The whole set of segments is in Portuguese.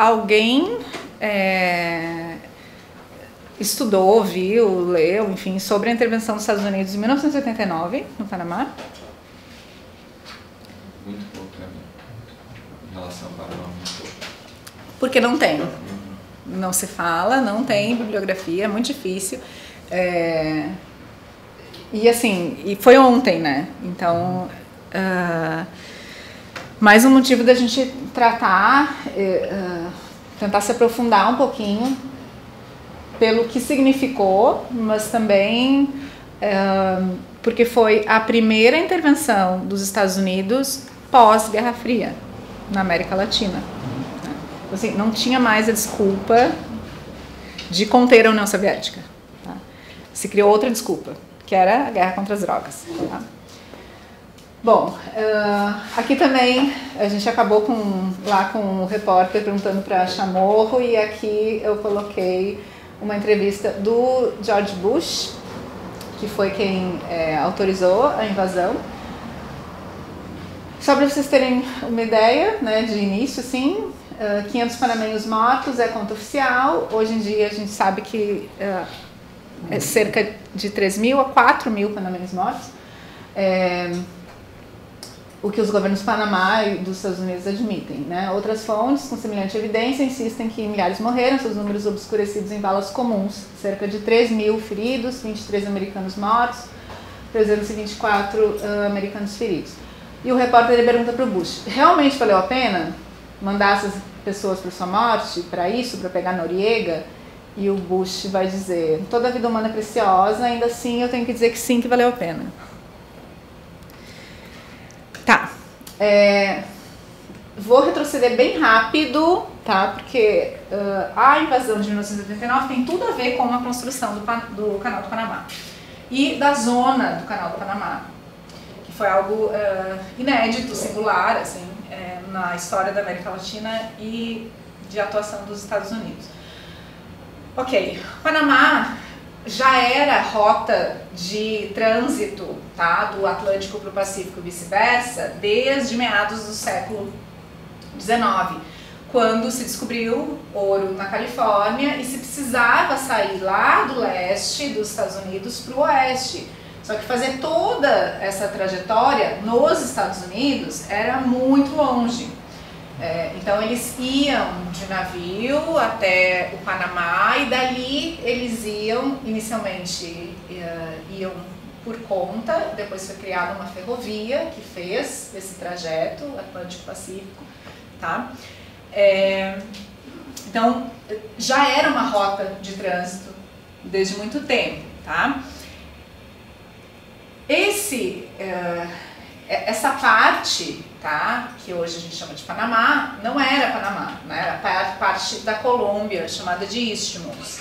alguém estudou, viu, leu, enfim, sobre a intervenção dos Estados Unidos em 1989 no Panamá? Muito pouco para mim, em relação ao Panamá, muito pouco. Porque não tem. Não se fala, não tem bibliografia, é muito difícil. E assim, e foi ontem, né? Então, mais um motivo da gente tratar, tentar se aprofundar um pouquinho pelo que significou, mas também porque foi a primeira intervenção dos Estados Unidos pós-Guerra Fria na América Latina. Assim, não tinha mais a desculpa de conter a União Soviética. Tá? Se criou outra desculpa, que era a guerra contra as drogas. Tá? Bom, aqui também a gente acabou lá com o repórter perguntando para Chamorro, e aqui eu coloquei uma entrevista do George Bush, que foi quem autorizou a invasão. Só para vocês terem uma ideia, né, de início, assim, 500 panamenhos mortos é conta oficial. Hoje em dia a gente sabe que é cerca de 3.000 a 4.000 panamenhos mortos. O que os governos do Panamá e dos Estados Unidos admitem, né? Outras fontes, com semelhante evidência, insistem que milhares morreram, seus números obscurecidos em balas comuns. Cerca de 3.000 feridos, 23 americanos mortos, 324 americanos feridos. E o repórter pergunta para o Bush, realmente valeu a pena mandar essas pessoas para sua morte, para isso, para pegar Noriega? E o Bush vai dizer, toda a vida humana é preciosa, ainda assim eu tenho que dizer que sim, que valeu a pena. Tá, vou retroceder bem rápido, tá? Porque a invasão de 1989 tem tudo a ver com a construção do Canal do Panamá e da zona do Canal do Panamá, que foi algo inédito, singular, assim, na história da América Latina e de atuação dos Estados Unidos. Ok, Panamá já era rota de trânsito, tá, do Atlântico para o Pacífico e vice-versa desde meados do século XIX, quando se descobriu ouro na Califórnia e se precisava sair lá do leste dos Estados Unidos para o oeste. Só que fazer toda essa trajetória nos Estados Unidos era muito longe. Então eles iam de navio até o Panamá e dali eles iam, inicialmente iam por conta, depois foi criada uma ferrovia que fez esse trajeto Atlântico-Pacífico, tá? Então já era uma rota de trânsito desde muito tempo, tá? Essa parte, tá, que hoje a gente chama de Panamá, não era Panamá, né, era parte da Colômbia, chamada de Isthmus.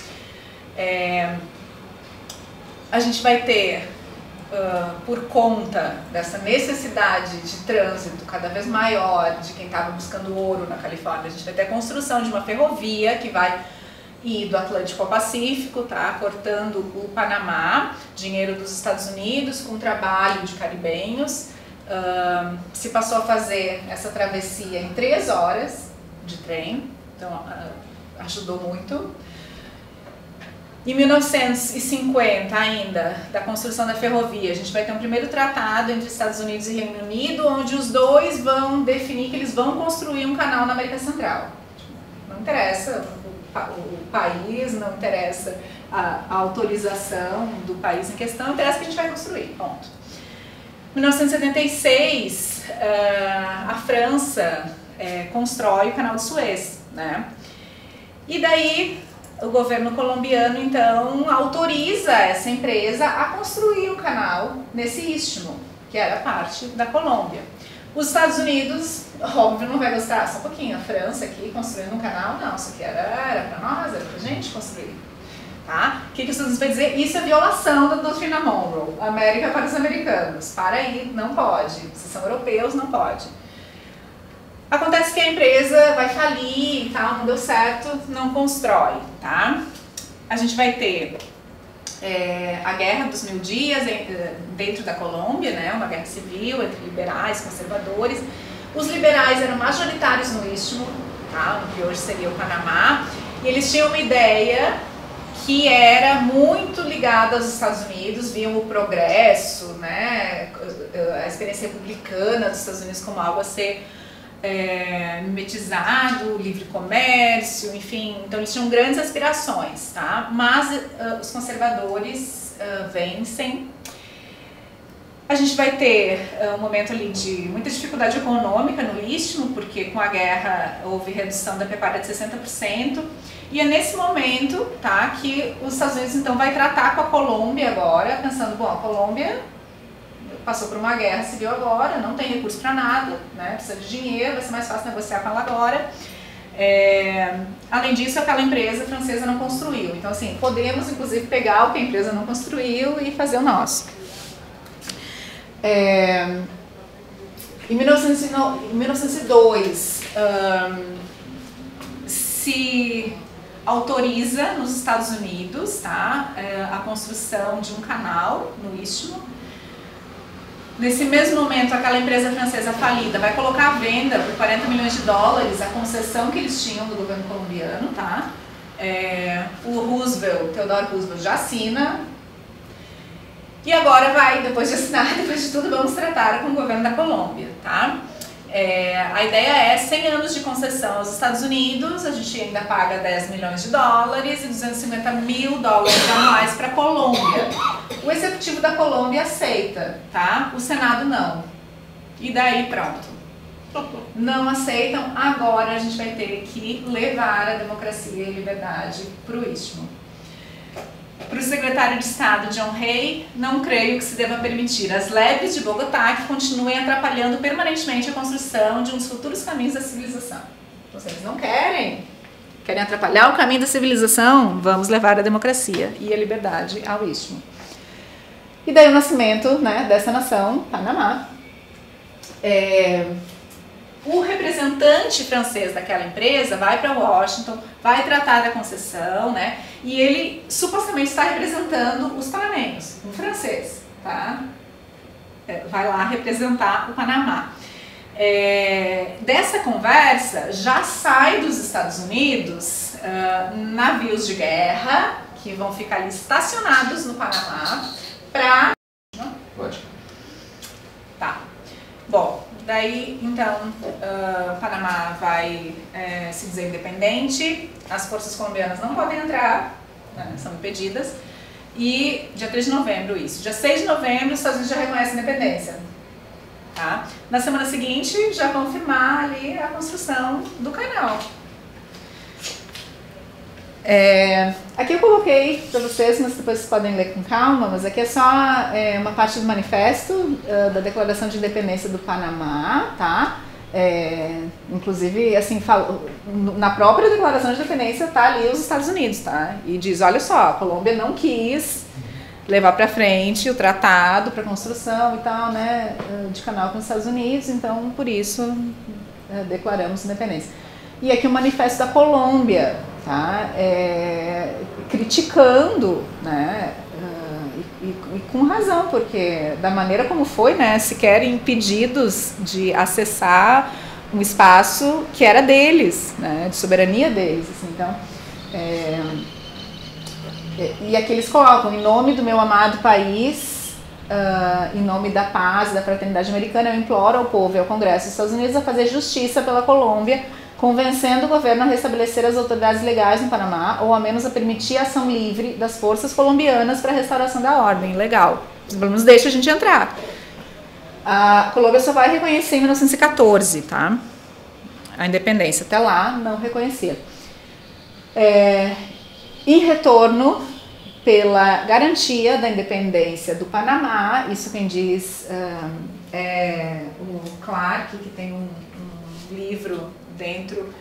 A gente vai ter, por conta dessa necessidade de trânsito cada vez maior de quem estava buscando ouro na Califórnia, a gente vai ter a construção de uma ferrovia que vai ir do Atlântico ao Pacífico, tá, cortando o Panamá, dinheiro dos Estados Unidos, com trabalho de caribenhos. Se passou a fazer essa travessia em 3 horas de trem, então ajudou muito. Em 1950 ainda, da construção da ferrovia, a gente vai ter um primeiro tratado entre Estados Unidos e Reino Unido, onde os dois vão definir que eles vão construir um canal na América Central. Não interessa o país, não interessa a autorização do país em questão, interessa que a gente vai construir, ponto. Em 1976, a França constrói o Canal de Suez, né? E daí o governo colombiano, então, autoriza essa empresa a construir o canal nesse istmo, que era parte da Colômbia. Os Estados Unidos, óbvio, não vai gostar, só um pouquinho, a França aqui construindo um canal, não, isso aqui era para nós, era para a gente construir. Tá? O que os Estados Unidos vai dizer? Isso é violação da doutrina Monroe, América para os americanos, para aí, não pode, vocês são europeus, não pode. Acontece que a empresa vai falir e tal, não deu certo, não constrói, tá? A gente vai ter a Guerra dos Mil Dias dentro da Colômbia, né? Uma guerra civil entre liberais e conservadores. Os liberais eram majoritários no Istmo, tá? No que hoje seria o Panamá, e eles tinham uma ideia que era muito ligada aos Estados Unidos, viam o progresso, né, a experiência republicana dos Estados Unidos como algo a ser mimetizado, livre comércio, enfim, então eles tinham grandes aspirações, tá? Mas os conservadores vencem. A gente vai ter um momento ali de muita dificuldade econômica no Istmo, porque com a guerra houve redução da pecuária de 60%, e é nesse momento, tá, que os Estados Unidos então vai tratar com a Colômbia agora, pensando, bom, a Colômbia passou por uma guerra civil agora, não tem recurso para nada, né, precisa de dinheiro, vai ser mais fácil negociar com ela agora. Além disso, aquela empresa francesa não construiu, então assim, podemos inclusive pegar o que a empresa não construiu e fazer o nosso. Em 1902 se autoriza nos Estados Unidos, tá, a construção de um canal no Istmo. Nesse mesmo momento, aquela empresa francesa falida vai colocar à venda por 40 milhões de dólares a concessão que eles tinham do governo colombiano, tá? O Roosevelt, Theodore Roosevelt, já assina. E agora vai, depois de assinar, depois de tudo, vamos tratar com o governo da Colômbia, tá? A ideia é 100 anos de concessão aos Estados Unidos, a gente ainda paga 10 milhões de dólares e 250 mil dólares anuais para a Colômbia. O executivo da Colômbia aceita, tá? O Senado não. E daí pronto. Não aceitam, agora a gente vai ter que levar a democracia e liberdade para o Istmo. Para o secretário de Estado, John Hay, não creio que se deva permitir as leves de Bogotá que continuem atrapalhando permanentemente a construção de uns futuros caminhos da civilização. Então, se eles não querem atrapalhar o caminho da civilização, vamos levar a democracia e a liberdade ao Istmo. E daí o nascimento, né, dessa nação, Panamá. O representante francês daquela empresa vai para Washington, vai tratar da concessão, né? E ele supostamente está representando os panamenhos, um francês, tá? Vai lá representar o Panamá. Dessa conversa já sai dos Estados Unidos navios de guerra que vão ficar ali estacionados no Panamá para... Pode. Tá. Bom, daí então Panamá vai se dizer independente, as forças colombianas não podem entrar, né, são impedidas, e dia 3 de novembro isso. Dia 6 de novembro os Estados Unidos já reconhecem a independência. Tá? Na semana seguinte já vão firmar ali a construção do canal. Aqui eu coloquei para vocês, mas depois vocês podem ler com calma, mas aqui é só uma parte do manifesto da Declaração de Independência do Panamá, tá? Inclusive, assim, na própria Declaração de Independência tá ali os Estados Unidos, tá? E diz, olha só, a Colômbia não quis levar para frente o tratado para construção e tal, né, de canal com os Estados Unidos, então por isso declaramos independência. E aqui o manifesto da Colômbia, tá? Criticando, né, e com razão, porque da maneira como foi, né, sequer impedidos de acessar um espaço que era deles, né, de soberania deles, assim, então, e aqui eles colocam, em nome do meu amado país, em nome da paz e da fraternidade americana, eu imploro ao povo e ao Congresso dos Estados Unidos a fazer justiça pela Colômbia, convencendo o governo a restabelecer as autoridades legais no Panamá, ou ao menos a permitir a ação livre das forças colombianas para a restauração da ordem. Legal. Pelo menos deixa a gente entrar. A Colômbia só vai reconhecer em 1914, tá? A independência. Até lá, não reconhecia. Em retorno, pela garantia da independência do Panamá, isso quem diz é o Clark, que tem um livro dentro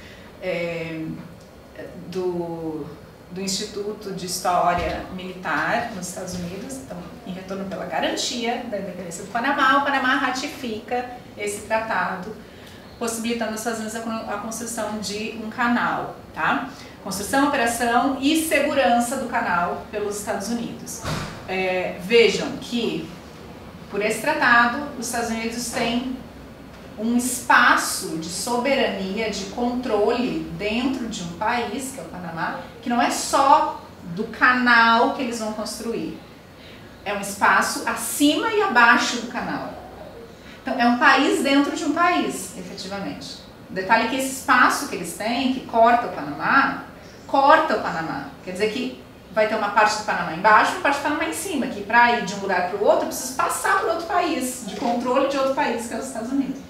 do Instituto de História Militar nos Estados Unidos. Então, em retorno pela garantia da independência do Panamá, o Panamá ratifica esse tratado, possibilitando aos Estados Unidos a construção de um canal, tá? Construção, operação e segurança do canal pelos Estados Unidos. Vejam que, por esse tratado, os Estados Unidos têm um espaço de soberania, de controle dentro de um país, que é o Panamá, que não é só do canal que eles vão construir. É um espaço acima e abaixo do canal. Então, é um país dentro de um país, efetivamente. O detalhe é que esse espaço que eles têm, que corta o Panamá. Quer dizer que vai ter uma parte do Panamá embaixo e uma parte do Panamá em cima, que para ir de um lugar para o outro, eu preciso passar por outro país, de controle de outro país, que é os Estados Unidos.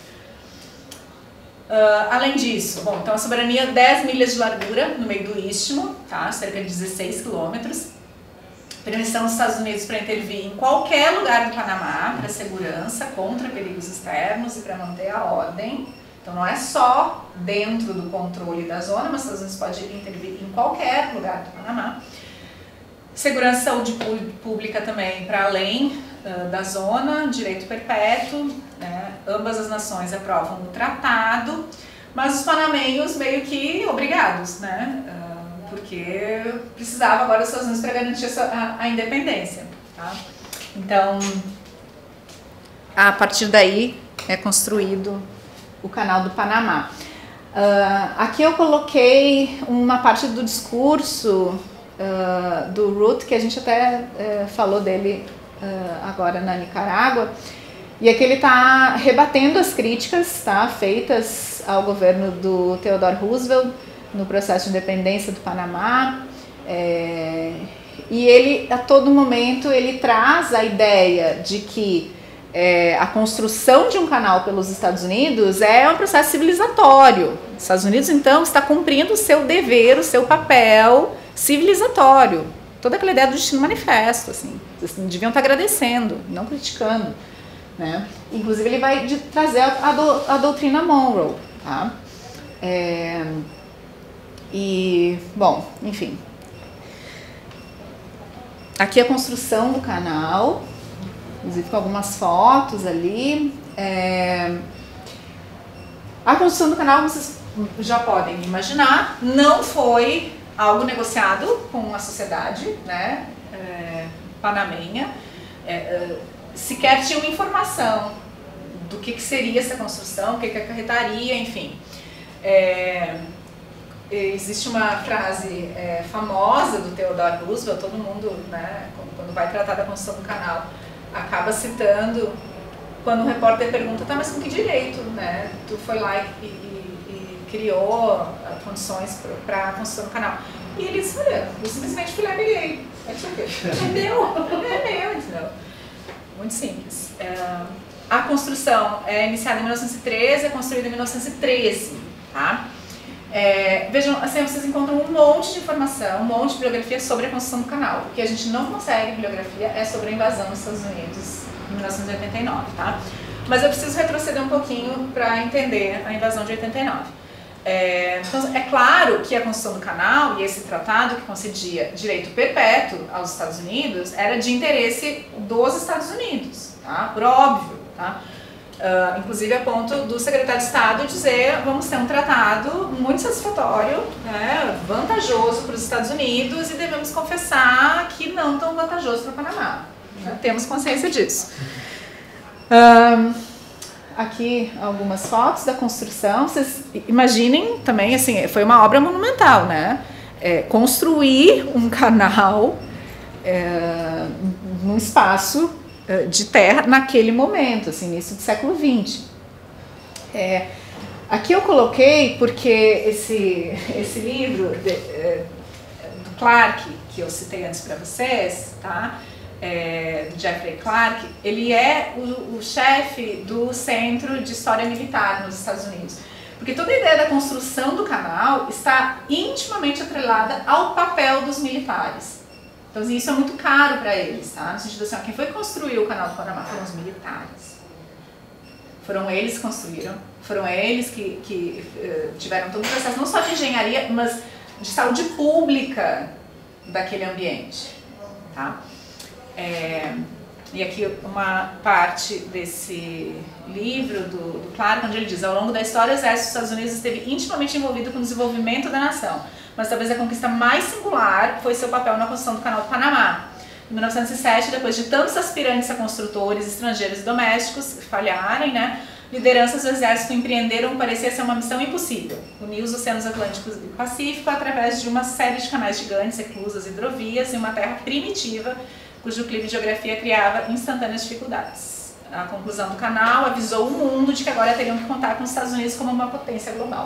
Além disso, bom, então a soberania 10 milhas de largura no meio do istmo, tá? Cerca de 16 quilômetros. Permissão dos Estados Unidos para intervir em qualquer lugar do Panamá para segurança, contra perigos externos e para manter a ordem. Então não é só dentro do controle da zona, mas os Estados Unidos podem intervir em qualquer lugar do Panamá. Segurança e saúde pública também para além da zona, direito perpétuo, né? Ambas as nações aprovam o tratado, mas os panamenhos meio que obrigados, né? Porque precisava agora dos Estados Unidos para garantir a independência. Tá? Então, a partir daí é construído o Canal do Panamá. Aqui eu coloquei uma parte do discurso do Root, que a gente até falou dele agora na Nicarágua, e aqui ele está rebatendo as críticas, tá, feitas ao governo do Theodore Roosevelt no processo de independência do Panamá, e ele, a todo momento, ele traz a ideia de que a construção de um canal pelos Estados Unidos é um processo civilizatório. Os Estados Unidos, então, está cumprindo o seu dever, o seu papel civilizatório. Toda aquela ideia do destino manifesto, assim, deviam estar agradecendo, não criticando, né? Inclusive, ele vai trazer a doutrina Monroe, tá? E, bom, enfim. Aqui a construção do canal, inclusive com algumas fotos ali. A construção do canal, vocês já podem imaginar, não foi algo negociado com a sociedade, né, panamenha. Sequer tinha uma informação do que seria essa construção, o que acarretaria, enfim. Existe uma frase famosa do Theodore Roosevelt, todo mundo, né, quando vai tratar da construção do canal, acaba citando, quando o repórter pergunta, tá, mas com que direito, né, tu foi lá e criou condições para a construção do canal? E ele disse, olha, eu simplesmente fui lá e peguei. É meu, entendeu? Muito simples. A construção é iniciada em 1913, é construída em 1913, tá? Vejam, assim, vocês encontram um monte de informação, um monte de bibliografia sobre a construção do canal. O que a gente não consegue bibliografia é sobre a invasão dos Estados Unidos em 1989, tá? Mas eu preciso retroceder um pouquinho para entender a invasão de 89. Então, é claro que a construção do canal e esse tratado que concedia direito perpétuo aos Estados Unidos era de interesse dos Estados Unidos, tá? Por óbvio, tá? Inclusive a ponto do secretário de Estado dizer, vamos ter um tratado muito satisfatório, né, vantajoso para os Estados Unidos e devemos confessar que não tão vantajoso para o Panamá, né? Temos consciência disso. Aqui algumas fotos da construção. Vocês imaginem também, assim, foi uma obra monumental, né? Construir um canal num espaço de terra naquele momento, assim, início do século XX. Aqui eu coloquei porque esse livro do Clark, que eu citei antes para vocês, tá? Do Jeffrey Clark, ele é o chefe do Centro de História Militar nos Estados Unidos. Porque toda a ideia da construção do canal está intimamente atrelada ao papel dos militares. Então, assim, isso é muito caro para eles, tá? No sentido assim, quem foi que construiu o canal do Panamá foram os militares. Foram eles que construíram, foram eles que tiveram todo o processo, não só de engenharia, mas de saúde pública daquele ambiente, tá? E aqui uma parte desse livro do Clark, onde ele diz, ao longo da história, o exército dos Estados Unidos esteve intimamente envolvido com o desenvolvimento da nação, mas talvez a conquista mais singular foi seu papel na construção do Canal do Panamá. Em 1907, depois de tantos aspirantes a construtores estrangeiros e domésticos falharem, né, lideranças do exército empreenderam o que parecia ser uma missão impossível: unir os oceanos Atlântico e Pacífico através de uma série de canais gigantes, reclusas, hidrovias e uma terra primitiva, cujo clima e geografia criava instantâneas dificuldades. A conclusão do canal avisou o mundo de que agora teriam que contar com os Estados Unidos como uma potência global.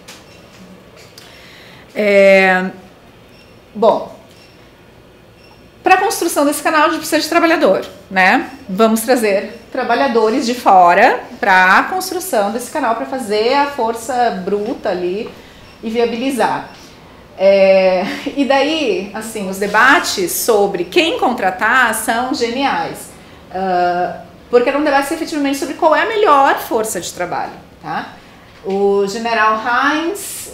Bom, para a construção desse canal a gente precisa de trabalhador, né? Vamos trazer trabalhadores de fora para a construção desse canal, para fazer a força bruta ali e viabilizar. E daí, assim, os debates sobre quem contratar são geniais, porque era um debate efetivamente sobre qual é a melhor força de trabalho, tá? O general Heinz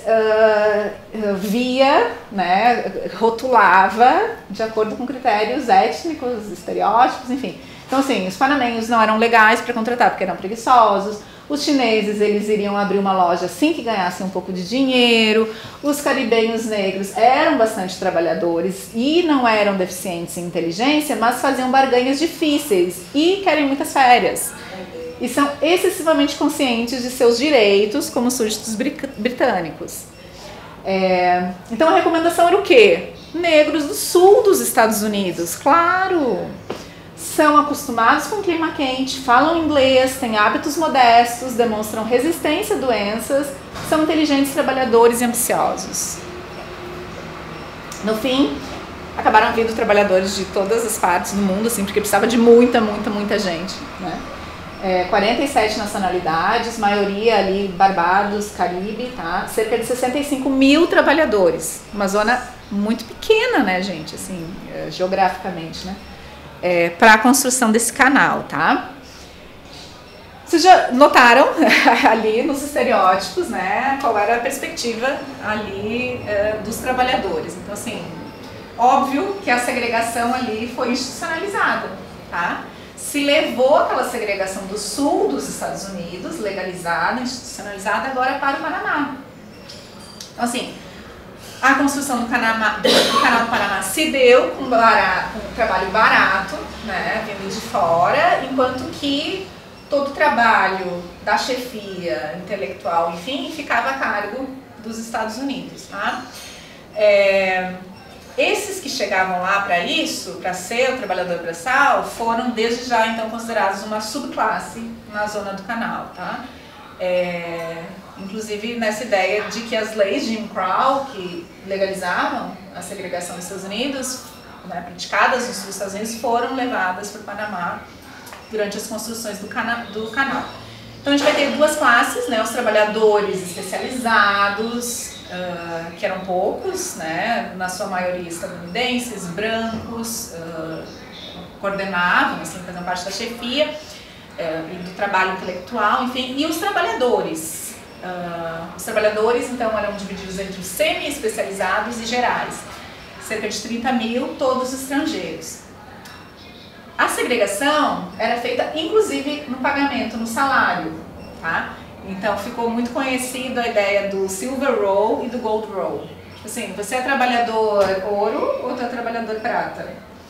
via, né, rotulava de acordo com critérios étnicos, estereótipos, enfim. Então, assim, os panamenhos não eram legais para contratar porque eram preguiçosos. Os chineses, eles iriam abrir uma loja assim que ganhassem um pouco de dinheiro. Os caribenhos negros eram bastante trabalhadores e não eram deficientes em inteligência, mas faziam barganhas difíceis e querem muitas férias. E são excessivamente conscientes de seus direitos como súditos britânicos. Então a recomendação era o quê? Negros do sul dos Estados Unidos, claro! São acostumados com clima quente, falam inglês, têm hábitos modestos, demonstram resistência a doenças, são inteligentes, trabalhadores e ambiciosos. No fim, acabaram vindo trabalhadores de todas as partes do mundo, assim, porque precisava de muita gente, né? 47 nacionalidades, maioria ali Barbados, Caribe, tá? Cerca de 65 mil trabalhadores, uma zona muito pequena, né, gente, assim, geograficamente, né? Para a construção desse canal, tá? Vocês já notaram ali nos estereótipos, né, qual era a perspectiva ali dos trabalhadores. Então, assim, óbvio que a segregação ali foi institucionalizada, tá? Se levou aquela segregação do sul dos Estados Unidos, legalizada, institucionalizada, agora para o Panamá. Então, assim, a construção do canal do Panamá se deu com um trabalho barato, né, vindo de fora, enquanto que todo o trabalho da chefia intelectual, enfim, ficava a cargo dos Estados Unidos, tá? Esses que chegavam lá para isso, para ser o trabalhador braçal, foram desde já então considerados uma subclasse na zona do canal, tá? Inclusive nessa ideia de que as leis de Jim Crow, que legalizavam a segregação dos Estados Unidos, né, praticadas nos Estados Unidos, foram levadas para o Panamá durante as construções do canal. Então a gente vai ter duas classes, né, os trabalhadores especializados, que eram poucos, né, na sua maioria estadunidenses, brancos, coordenavam, assim, faziam parte da chefia e do trabalho intelectual, enfim, e os trabalhadores. Os trabalhadores, então, eram divididos entre os semi-especializados e gerais, cerca de 30 mil, todos estrangeiros. A segregação era feita, inclusive, no pagamento, no salário, tá? Então, ficou muito conhecida a ideia do Silver Roll e do Gold Roll. Tipo assim, você é trabalhador ouro ou você é trabalhador prata?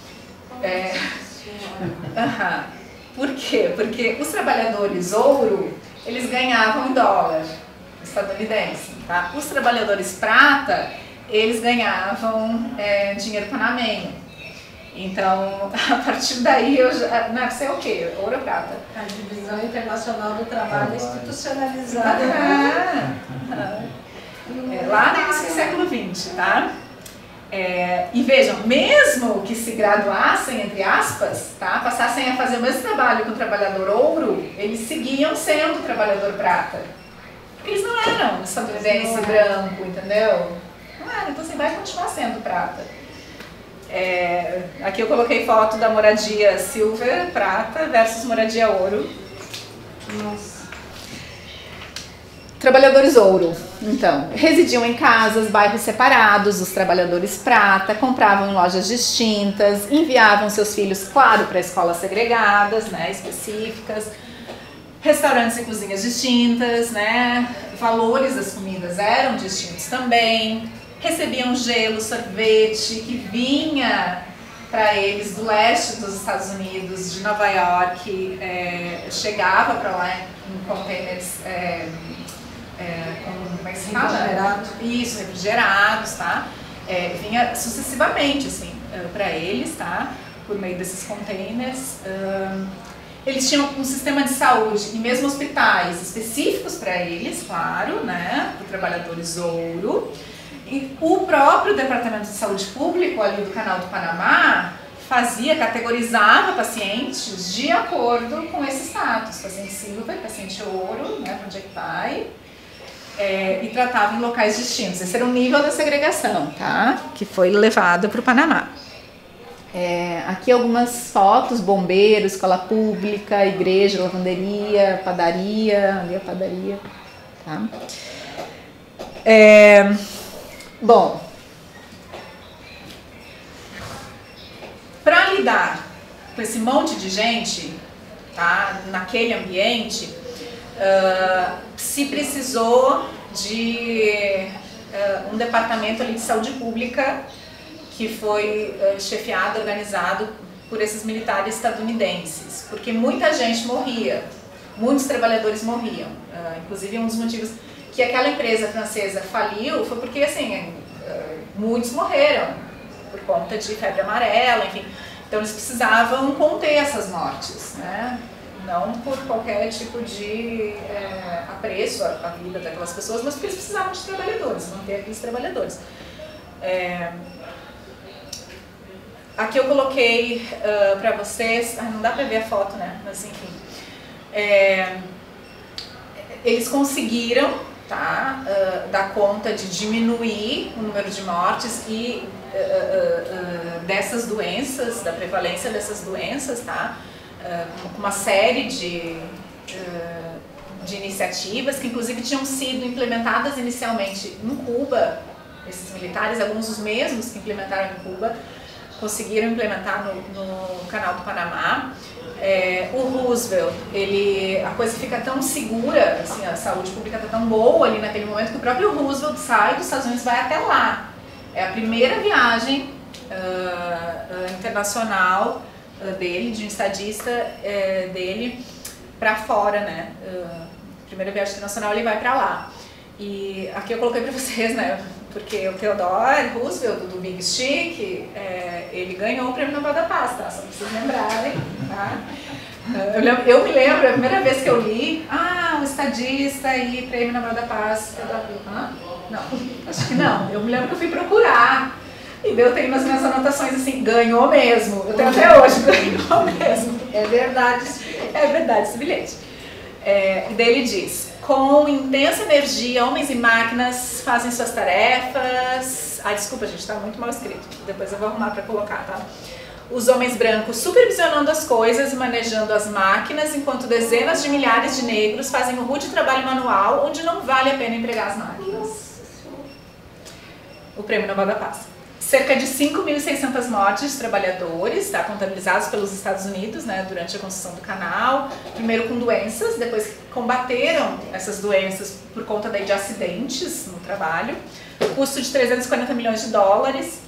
Por quê? Porque os trabalhadores ouro, eles ganhavam em dólar estadunidense, tá? Os trabalhadores prata, eles ganhavam dinheiro panamenho. Então, a partir daí, não sei o quê, ouro ou prata? A divisão internacional do trabalho é institucionalizada. Lá no início do século XX, tá? E vejam, mesmo que se graduassem, entre aspas, tá? Passassem a fazer o mesmo trabalho que o trabalhador ouro, eles seguiam sendo trabalhador prata. Porque eles não eram estadunidense branco, entendeu? Não era, então assim, vai continuar sendo prata. Aqui eu coloquei foto da moradia silver, prata, versus moradia ouro. Nossa. Trabalhadores ouro, então, residiam em casas, bairros separados. Os trabalhadores prata compravam em lojas distintas, enviavam seus filhos, claro, para escolas segregadas, né, específicas, restaurantes e cozinhas distintas, né, valores das comidas eram distintos também. Recebiam gelo, sorvete, que vinha para eles do leste dos Estados Unidos, de Nova York, chegava para lá em containers como é que se fala? Refrigerados. Isso, refrigerados, tá? Vinha sucessivamente, assim, para eles, tá? Por meio desses containers. Eles tinham um sistema de saúde e mesmo hospitais específicos para eles, claro, né? Para trabalhadores ouro. E o próprio Departamento de Saúde Público ali do Canal do Panamá categorizava pacientes de acordo com esse status, paciente silver, paciente ouro, né, para onde é que vai, e tratava em locais distintos. Esse era o nível da segregação, tá? Que foi levado para o Panamá. Aqui algumas fotos: bombeiro, escola pública, igreja, lavanderia, padaria, ali a padaria, tá? Bom, para lidar com esse monte de gente, tá, naquele ambiente, se precisou de um departamento ali de saúde pública que foi chefiado, organizado por esses militares estadunidenses, porque muita gente morria, muitos trabalhadores morriam, inclusive um dos motivos que aquela empresa francesa faliu foi porque, assim, muitos morreram por conta de febre amarela, enfim. Então eles precisavam conter essas mortes, né? Não por qualquer tipo de apreço à vida daquelas pessoas, mas porque eles precisavam de trabalhadores, manter aqueles trabalhadores. Aqui eu coloquei para vocês, não dá para ver a foto, né? Mas enfim, eles conseguiram, tá, dar conta de diminuir o número de mortes e dessas doenças, da prevalência dessas doenças, tá, com uma série de iniciativas que inclusive tinham sido implementadas inicialmente em Cuba. Esses militares, alguns dos mesmos que implementaram em Cuba, conseguiram implementar no Canal do Panamá. O Roosevelt, a coisa fica tão segura, assim, a saúde pública está tão boa ali naquele momento que o próprio Roosevelt sai dos Estados Unidos e vai até lá. É a primeira viagem internacional dele, de um estadista dele, para fora, né? Primeira viagem internacional, ele vai para lá. E aqui eu coloquei para vocês, né? Porque o Theodore Roosevelt, do Big Stick, ele ganhou o Prêmio Nobel da Paz, tá? Só pra vocês lembrarem, tá? Eu me lembro, a primeira vez que eu li, um estadista e Prêmio Nobel da Paz. Não, acho que não. Eu me lembro que eu fui procurar. E eu tenho nas minhas anotações assim, ganhou mesmo. Eu tenho até hoje, ganhou mesmo. É verdade. É verdade esse bilhete. E daí ele diz: com intensa energia, homens e máquinas fazem suas tarefas. Desculpa, gente, tá muito mal escrito. Depois eu vou arrumar para colocar, tá? Os homens brancos supervisionando as coisas e manejando as máquinas, enquanto dezenas de milhares de negros fazem um rude trabalho manual onde não vale a pena empregar as máquinas. O Prêmio Nobel da Paz. Cerca de 5.600 mortes de trabalhadores, tá, contabilizados pelos Estados Unidos, né, durante a construção do canal. Primeiro com doenças, depois combateram essas doenças por conta de acidentes no trabalho. Custo de 340 milhões de dólares.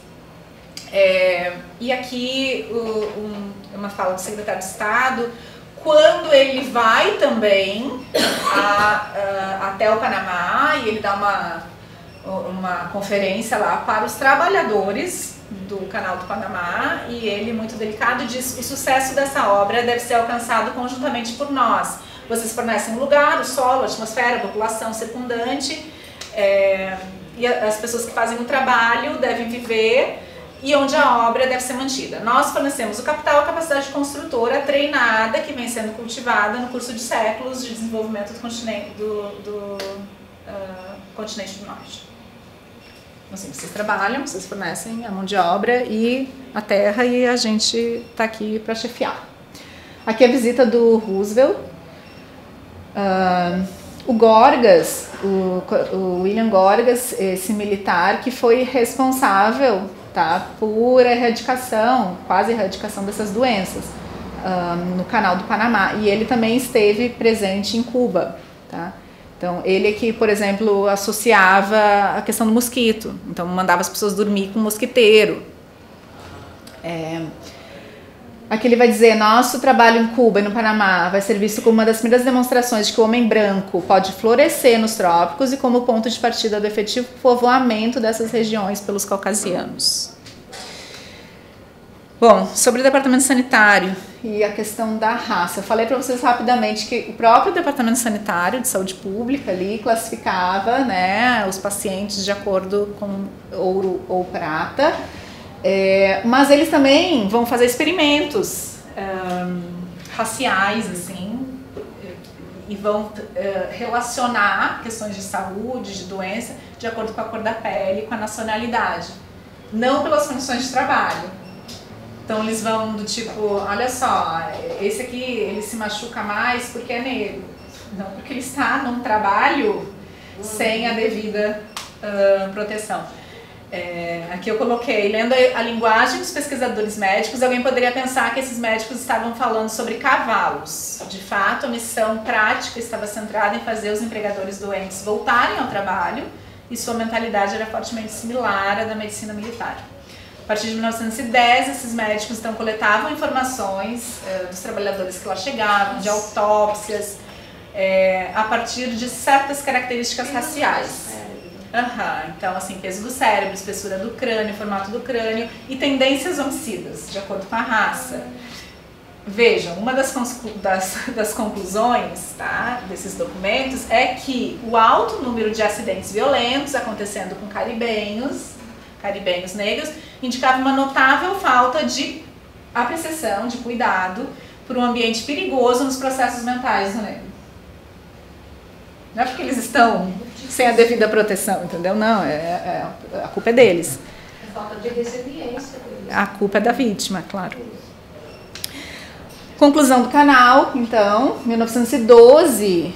E aqui uma fala do secretário de Estado, quando ele vai também até o Panamá e ele dá uma conferência lá para os trabalhadores do Canal do Panamá, e ele, muito delicado, diz: o sucesso dessa obra deve ser alcançado conjuntamente por nós. Vocês fornecem um lugar, o solo, a atmosfera, a população circundante, e as pessoas que fazem o trabalho devem viver, e onde a obra deve ser mantida. Nós fornecemos o capital, a capacidade construtora treinada que vem sendo cultivada no curso de séculos de desenvolvimento do continente do Norte. Assim, vocês trabalham, vocês fornecem a mão de obra e a terra, e a gente está aqui para chefiar. Aqui a visita do Roosevelt. O Gorgas, o William Gorgas, esse militar que foi responsável, tá, por erradicação, quase erradicação dessas doenças no Canal do Panamá. E ele também esteve presente em Cuba, tá? Então, ele que, por exemplo, associava a questão do mosquito. Então, mandava as pessoas dormir com mosquiteiro. Aqui ele vai dizer: nosso trabalho em Cuba e no Panamá vai ser visto como uma das primeiras demonstrações de que o homem branco pode florescer nos trópicos e como ponto de partida do efetivo povoamento dessas regiões pelos caucasianos. Bom, sobre o departamento sanitário e a questão da raça, eu falei para vocês rapidamente que o próprio departamento sanitário de saúde pública ali classificava, né, os pacientes de acordo com ouro ou prata. Mas eles também vão fazer experimentos raciais, assim, e vão relacionar questões de saúde, de doença, de acordo com a cor da pele, com a nacionalidade, não pelas condições de trabalho. Então eles vão do tipo, olha só, esse aqui ele se machuca mais porque é negro, não porque ele está num trabalho sem a devida proteção. Aqui eu coloquei, lendo a linguagem dos pesquisadores médicos, alguém poderia pensar que esses médicos estavam falando sobre cavalos. De fato, a missão prática estava centrada em fazer os empregadores doentes voltarem ao trabalho e sua mentalidade era fortemente similar à da medicina militar. A partir de 1910, esses médicos então coletavam informações dos trabalhadores que lá chegavam, de autópsias, a partir de certas características raciais. Então, assim, peso do cérebro, espessura do crânio, formato do crânio e tendências homicidas, de acordo com a raça. Vejam, uma das conclusões, tá, desses documentos é que o alto número de acidentes violentos acontecendo com caribenhos negros, indicava uma notável falta de apreciação, de cuidado por um ambiente perigoso nos processos mentais do negro. Não é porque eles estão sem a devida proteção, entendeu? Não, a culpa é deles. É falta de resiliência. A culpa é da vítima, claro. Conclusão do canal, então, 1912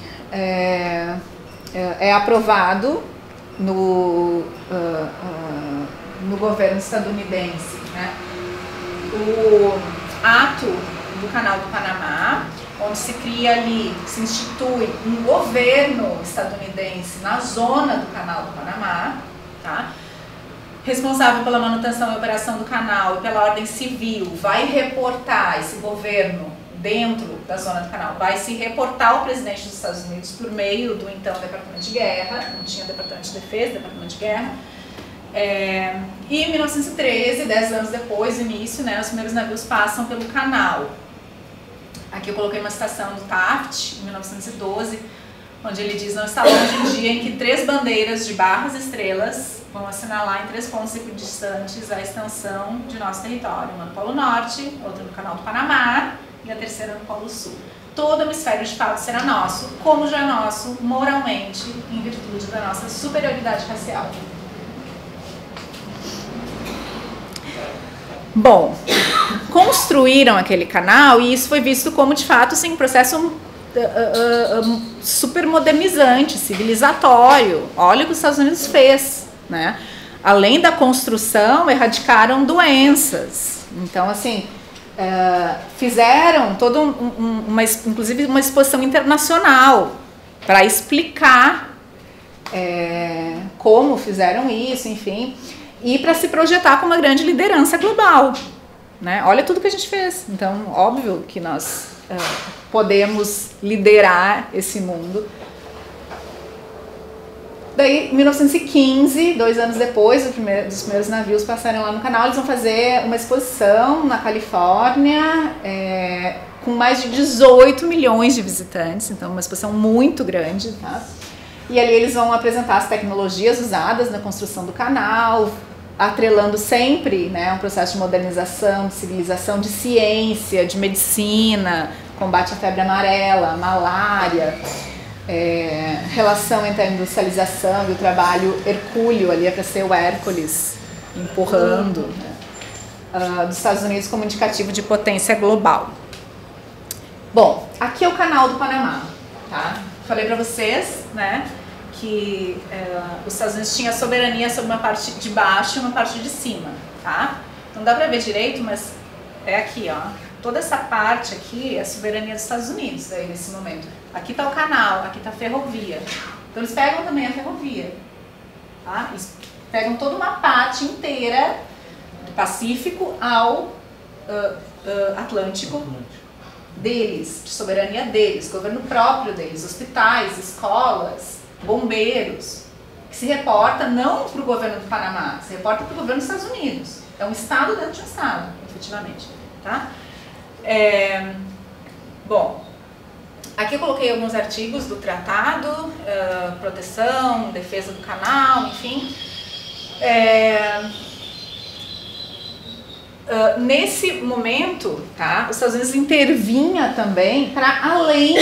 é aprovado no governo estadunidense, né, o ato do Canal do Panamá, onde se cria ali, se institui um governo estadunidense na zona do Canal do Panamá, tá? Responsável pela manutenção e operação do canal e pela ordem civil, vai reportar esse governo dentro da zona do canal, vai se reportar ao presidente dos Estados Unidos por meio do então Departamento de Guerra, não tinha Departamento de Defesa, Departamento de Guerra. E em 1913, 10 anos depois, início, né, os primeiros navios passam pelo canal. Aqui eu coloquei uma citação do Taft, em 1912, onde ele diz: não está longe um dia em que 3 bandeiras de barras e estrelas vão assinalar em 3 pontos equidistantes a extensão de nosso território, uma no Polo Norte, outra no Canal do Panamá e a terceira no Polo Sul. Todo o hemisfério de fato será nosso, como já é nosso moralmente, em virtude da nossa superioridade racial. Bom, construíram aquele canal e isso foi visto como, de fato, assim, um processo super modernizante, civilizatório. Olha o que os Estados Unidos fez, né? Além da construção, erradicaram doenças. Então, assim, fizeram toda inclusive uma exposição internacional para explicar como fizeram isso, enfim, e para se projetar como uma grande liderança global, né? Olha tudo que a gente fez. Então, óbvio que nós podemos liderar esse mundo. Daí, em 1915, 2 anos depois dos primeiros navios passarem lá no canal, eles vão fazer uma exposição na Califórnia, com mais de 18 milhões de visitantes, então uma exposição muito grande, tá? E ali eles vão apresentar as tecnologias usadas na construção do canal, atrelando sempre, né, um processo de modernização, de civilização, de ciência, de medicina, combate à febre amarela, malária, relação entre a industrialização e o trabalho hercúleo, ali é para ser o Hércules empurrando, né, dos Estados Unidos como indicativo de potência global. Bom, aqui é o Canal do Panamá, tá? Falei para vocês, né, que os Estados Unidos tinham soberania sobre uma parte de baixo e uma parte de cima, tá? Não dá para ver direito, mas é aqui, ó. Toda essa parte aqui é a soberania dos Estados Unidos aí nesse momento. Aqui está o canal, aqui está a ferrovia. Então eles pegam também a ferrovia, tá? Eles pegam toda uma parte inteira do Pacífico ao Atlântico deles, de soberania deles, governo próprio deles, hospitais, escolas, bombeiros, que se reporta não para o governo do Panamá, se reporta para o governo dos Estados Unidos. É um estado dentro de um estado, efetivamente. Tá? Bom, aqui eu coloquei alguns artigos do tratado, proteção, defesa do canal, enfim. Nesse momento, tá, os Estados Unidos intervinha também para além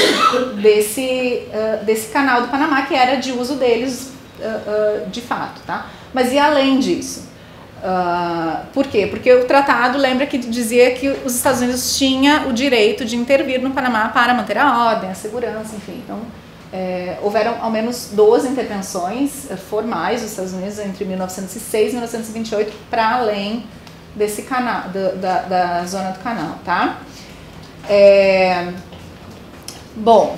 desse canal do Panamá, que era de uso deles de fato, tá? Mas e além disso? Por quê? Porque o tratado lembra que dizia que os Estados Unidos tinham o direito de intervir no Panamá para manter a ordem, a segurança, enfim. Então, houveram ao menos 12 intervenções formais dos Estados Unidos entre 1906 e 1928 para além desse canal, da zona do canal, tá? Bom,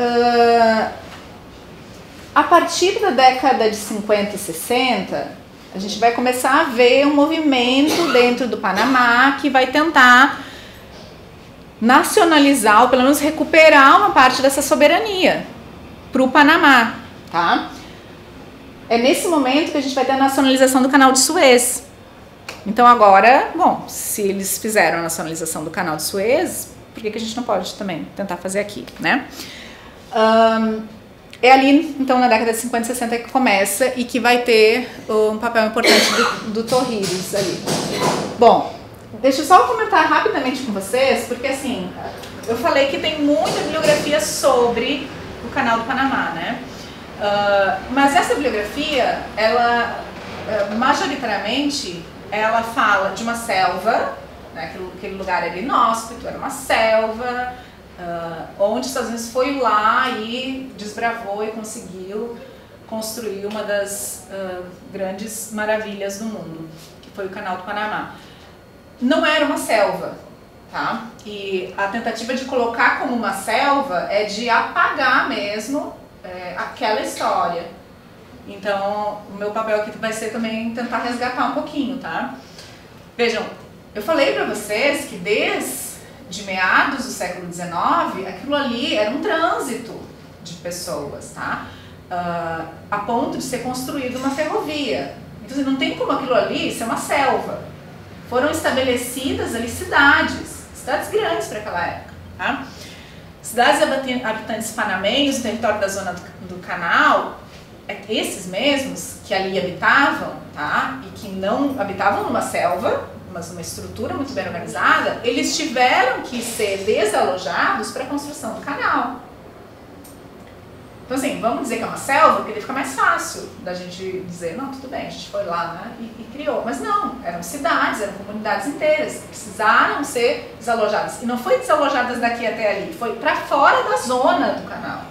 a partir da década de 50 e 60, a gente vai começar a ver um movimento dentro do Panamá que vai tentar nacionalizar, ou pelo menos recuperar uma parte dessa soberania para o Panamá, tá? É nesse momento que a gente vai ter a nacionalização do Canal de Suez. Então agora, bom, se eles fizeram a nacionalização do Canal de Suez, por que a gente não pode também tentar fazer aqui, né? É ali, então, na década de 50 e 60 que começa e que vai ter um papel importante do Torrijos ali. Bom, deixa eu só comentar rapidamente com vocês, porque assim, eu falei que tem muita bibliografia sobre o Canal do Panamá, né? Mas essa bibliografia, ela, majoritariamente, ela fala de uma selva, né? Aquele lugar era inóspito, era uma selva, onde os Estados Unidos foi lá e desbravou e conseguiu construir uma das grandes maravilhas do mundo, que foi o Canal do Panamá. Não era uma selva, tá? E a tentativa de colocar como uma selva é de apagar mesmo aquela história. Então, o meu papel aqui vai ser também tentar resgatar um pouquinho, tá? Vejam, eu falei pra vocês que desde meados do século XIX, aquilo ali era um trânsito de pessoas, tá? A ponto de ser construída uma ferrovia. Então, não tem como aquilo ali ser uma selva. Foram estabelecidas ali cidades grandes para aquela época, tá? Cidades habitantes panamenhos no território da zona do canal, esses mesmos que ali habitavam, tá? E que não habitavam numa selva, mas numa estrutura muito bem organizada, eles tiveram que ser desalojados para a construção do canal. Então assim, vamos dizer que é uma selva, porque daí fica mais fácil da gente dizer, não, tudo bem, a gente foi lá, né, e criou. Mas não, eram cidades, eram comunidades inteiras, que precisaram ser desalojadas. E não foi desalojadas daqui até ali, foi para fora da zona do canal.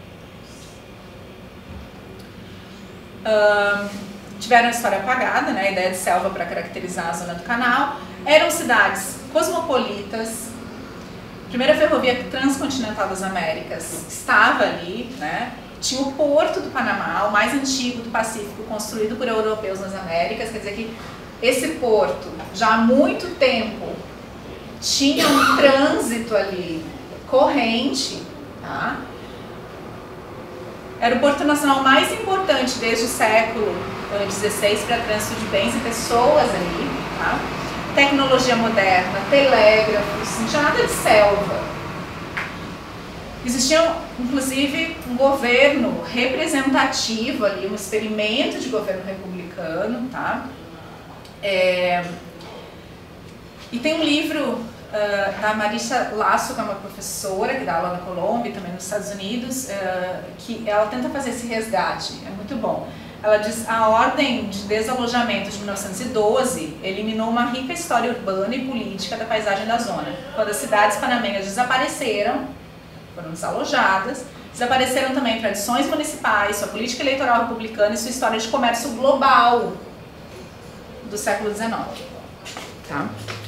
Tiveram a história apagada, né, a ideia de selva para caracterizar a zona do canal. Eram cidades cosmopolitas. A primeira ferrovia transcontinental das Américas estava ali, né? Tinha o Porto do Panamá, o mais antigo do Pacífico, construído por europeus nas Américas. Quer dizer que esse porto, já há muito tempo, tinha um trânsito ali corrente, tá? Era o porto nacional mais importante desde o século XVI para trânsito de bens e pessoas ali, tá? Tecnologia moderna, telégrafos, não tinha nada de selva. Existia, inclusive, um governo representativo ali, um experimento de governo republicano, tá? E tem um livro da Marisa Lasso, que é uma professora que dá aula na Colômbia e também nos Estados Unidos, que ela tenta fazer esse resgate, é muito bom. Ela diz: a ordem de desalojamento de 1912 eliminou uma rica história urbana e política da paisagem da zona. Quando as cidades panamenhas desapareceram, foram desalojadas, desapareceram também tradições municipais, sua política eleitoral republicana e sua história de comércio global do século XIX. Tá?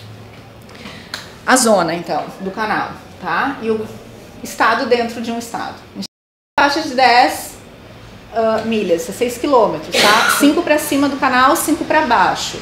A zona, então, do canal, tá? E o estado dentro de um estado. Faixa de 10 milhas, 6 quilômetros, tá? 5 para cima do canal, 5 para baixo.